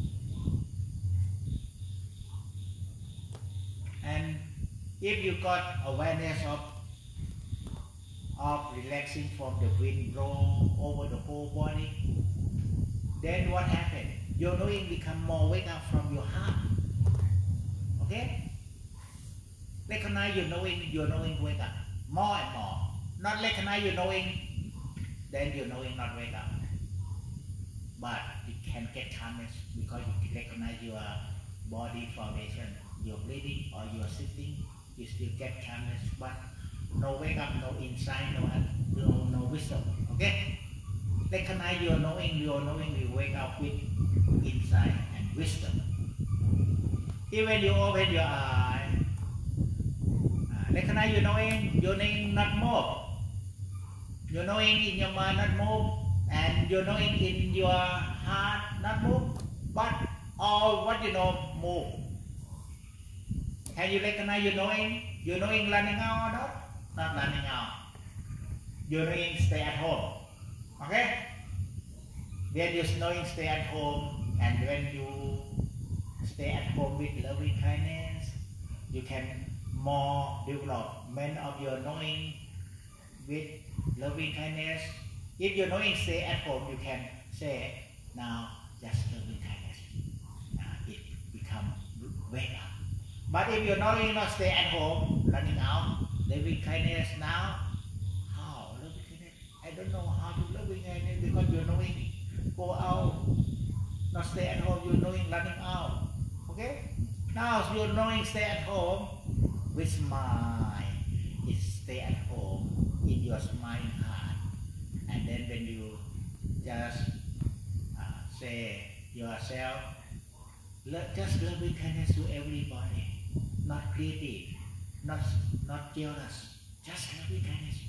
And if you got awareness of of relaxing from the wind blow over the whole body, then what happened? Your knowing become more wake up from your heart. Okay? Recognize your knowing, your knowing wake up more and more. Not recognize your knowing, then your knowing not wake up. But it can get calmness because you recognize your body foundation, your breathing or your sitting, you still get calmness, but no wake up, no insight, no, no, no wisdom. Okay? Recognize your knowing, your knowing will wake up with insight and wisdom. Even you open your eye, uh, recognize your knowing, your knowing not move. Your knowing in your mind not move, and your knowing in your heart not move, but all what you know move. Can you recognize your knowing? Your knowing running out or not? Not running out. Your knowing stay at home. Okay? Then your knowing stay at home, and when you stay at home with loving kindness, you can more development of your knowing with loving kindness. If your knowing stay at home, you can say, now just loving kindness. Now it become wake up. But if your knowing not stay at home, running out, loving kindness now, how loving kindness? I don't know how to loving kindness because your knowing go out, not stay at home, your knowing running out. Okay? Now your knowing stay at home with smile. It stay at home in your smiling heart. And then when you just uh, say yourself. Just loving kindness to everybody, not greedy, not not jealous. Just loving kindness.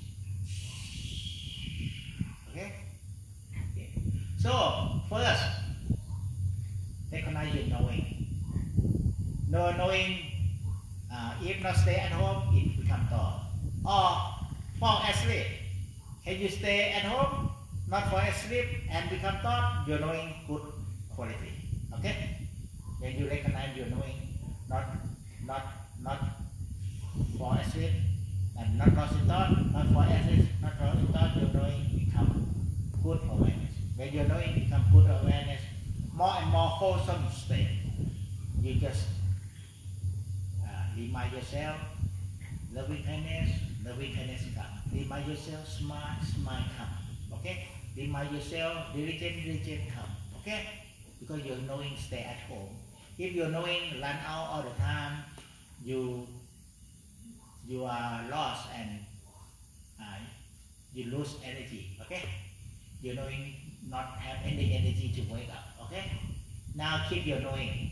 Okay. Okay. So first, recognize your knowing. No knowing. Uh, if not stay at home, it become thought. Or fall asleep. Can you stay at home, not fall asleep and become thought? Your knowing good quality. Okay. When you recognize your knowing, not not not fall asleep and not lost in thought, not fall asleep, not lost in thought, your knowing become good awareness. When your knowing become good awareness, more and more wholesome state. You just uh, remind yourself, loving kindness, loving kindness come. Remind yourself, smart, smart come. Okay? Remind yourself, diligent, diligent come. Okay? Because your knowing stay at home. If your knowing run out all the time, you you are lost and uh, you lose energy. Okay? Your knowing not have any energy to wake up. Okay? Now keep your knowing.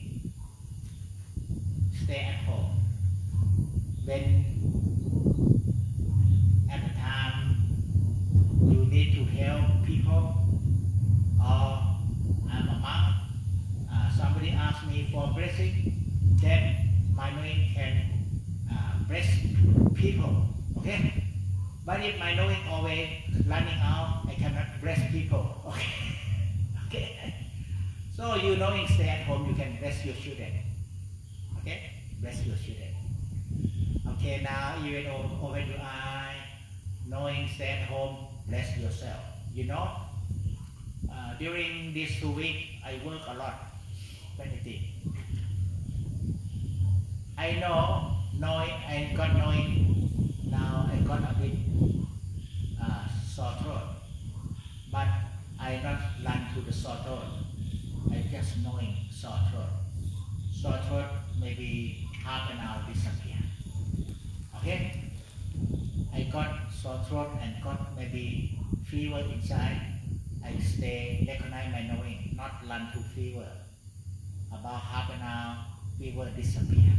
Stay at home. When at the time you need to help people, or I'm a monk, uh, somebody asks me for blessing, then my knowing can uh, bless people. Okay? But if my knowing always running out, I cannot bless people. Okay? Okay? So you knowing stay at home, you can bless your children. Okay? Bless your children. Okay, now even open your eye, knowing stay at home, bless yourself. You know, uh, during these two weeks, I work a lot. Many things. I know, knowing, I got knowing, now I got a bit uh, sore throat. But I not run to the sore throat. I just knowing sore throat. Sore throat maybe half an hour disappear. Okay? I got sore throat and got maybe fever inside. I stay, recognize my knowing, not run to fever. About half an hour, fever disappear.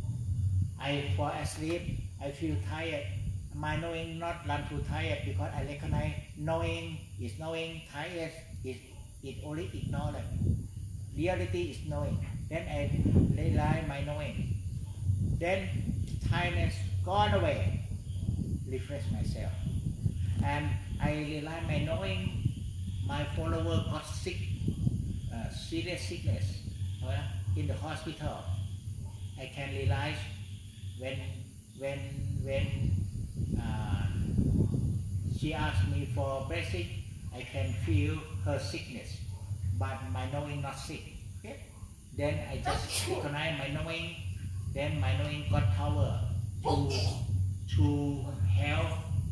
I fall asleep, I feel tired. My knowing not run too tired because I recognize knowing is knowing, tired is it only ignorant. Reality is knowing. Then I realize my knowing. Then tiredness gone away. Refresh myself. And I realize my knowing, my follower got sick, uh, serious sickness uh, in the hospital. I can realize when when when uh, she asked me for blessing, I can feel her sickness, but my knowing not sick. Okay? Then I just recognize my knowing. Then my knowing got power to to help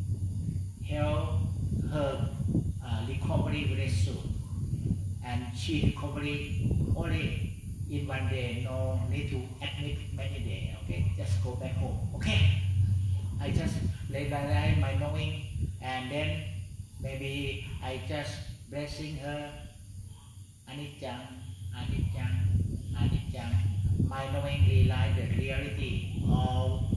help her uh, recovery very soon, and she recovery only in one day. No need to admit many days. Okay, just go back home. Okay, I just realize my knowing, and then maybe I just blessing her. Anicca, anicca, anicca. My knowing realize the reality. All,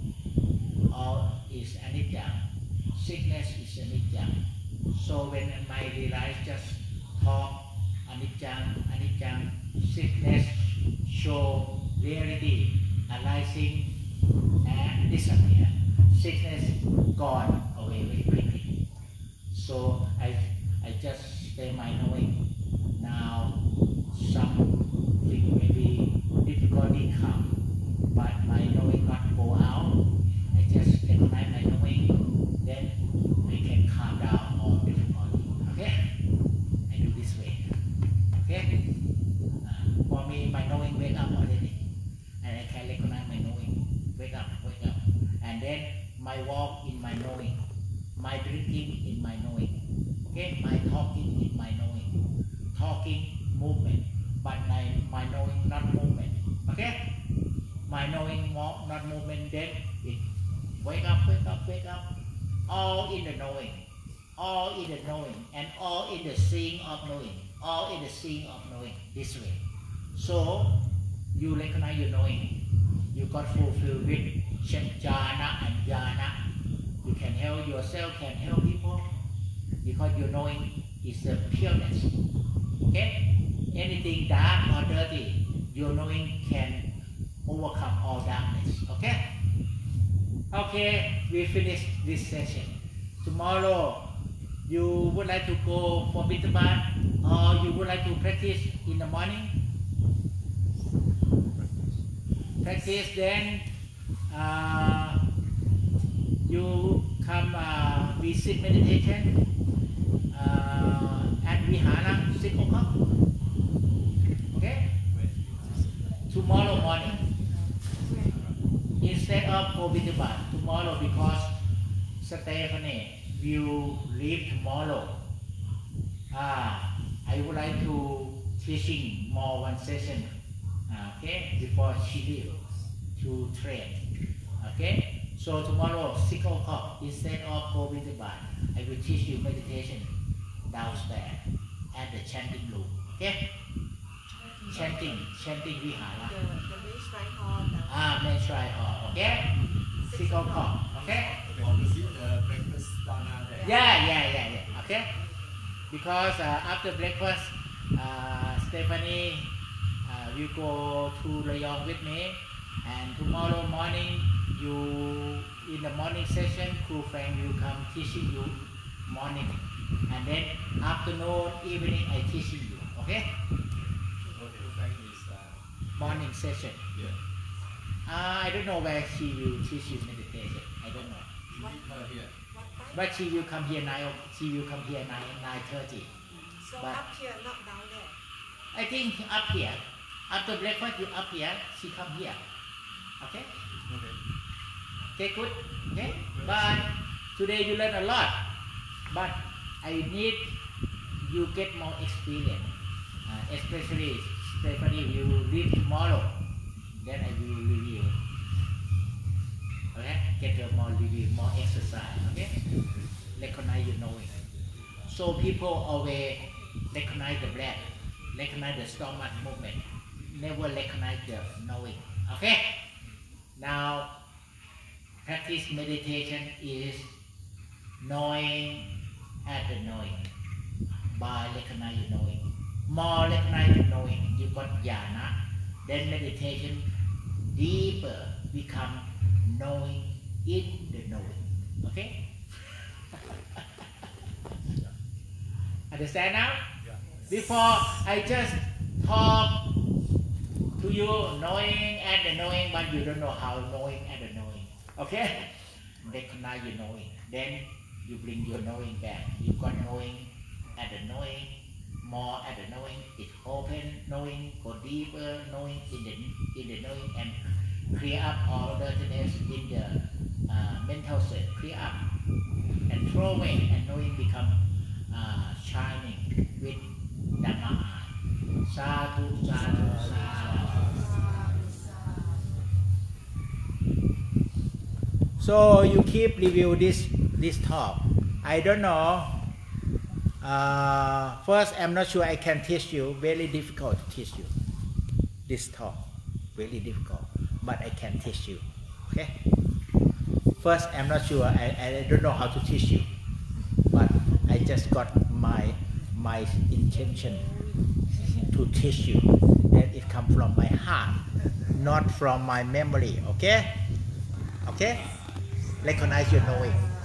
all is anicca. Sickness is anicca. So when my realize just talk anicca, anicca, sickness show reality arising and disappear. Sickness gone away very quickly. So I I just stay my knowing. Now something maybe difficulty come, but my knowing not go out. I just recognize my knowing, then I can calm down all difficulty. Okay? I do this way. Okay? Uh, for me, my knowing wake up already, and I can recognize my knowing. Wake up, wake up, and then my walk in my knowing, my drinking in my knowing. Okay? My talking in my knowing. Talking, movement, but my, my knowing not movement. Okay? My knowing walk, not movement, then it wake up, wake up, wake up, all in the knowing. all in the knowing, and all in the seeing of knowing, all in the seeing of knowing, this way. So you recognize your knowing. You got fulfilled with jhana and jhana. You can help yourself, can help people, because your knowing is the pureness. Okay? Anything dark or dirty, your knowing can overcome all darkness. Okay? Okay, we finish this session. Tomorrow, you would like to go for Bittabat, or you would like to practice in the morning? Practice, then uh, you come uh, visit meditation uh, at Vihara six o'clock. Okay? Tomorrow morning. Instead of go Bittabat tomorrow, because Stephanie will leave tomorrow. Ah, I would like to teaching more one session. Okay, before she leave to train. Okay, so tomorrow six o'clock, instead of go Bittabat, I will teach you meditation downstairs at the chanting room. Okay, chanting, chanting Vihara. The, the main shrine hall. Ah, main shrine hall. Okay, six o'clock. Okay. Or receive the breakfast dana there. Yeah, yeah, yeah, yeah. Okay. Because uh, after breakfast, uh, Stephanie uh, will go to Rayong with me, and tomorrow morning, you in the morning session, Kru Frank will come teaching you morning, and then afternoon, evening, I teaching you. Okay. Okay, thank you. Is, uh, morning session. yeah. Uh, I don't know where she will teach you meditation. I don't know. You meet her here. But she will come here nine. She will come here nine nine thirty. So But- up here, not down there. I think up here. After breakfast, you up here. She come here. Okay. Okay. Okay, good. Okay. Bye. Today you learn a lot, but I need you get more experience. Uh, especially Stephanie will leave tomorrow. Then I will review. Okay, get your more review, more exercise. Okay, recognize your knowing. So people always recognize the breath, recognize the stomach movement, never recognize the knowing. Okay. Now, practice meditation is knowing at the knowing by recognize your knowing. More recognize your knowing, you got jhana. Then meditation deeper become knowing in the knowing. Okay? Understand now? Yeah. Before I just talk to you knowing and the knowing, but you don't know how knowing and the knowing. Okay? Recognize your knowing. Then you bring your knowing back. You got knowing and the knowing, more and the knowing. It open knowing, go deeper knowing in the in the knowing, and clear up all dirtiness in the uh, mental state. Clear up and throw away, and knowing become uh, shining with Dhamma. Sadhu, sadhu, sadhu. So you keep review this this talk. I don't know. Uh, first, I'm not sure I can teach you. Very difficult to teach you this talk. Very difficult, but I can teach you. Okay. First, I'm not sure. I, I don't know how to teach you, but I just got my my intention to teach you, and it comes from my heart, not from my memory. Okay. Okay. Recognize your knowing.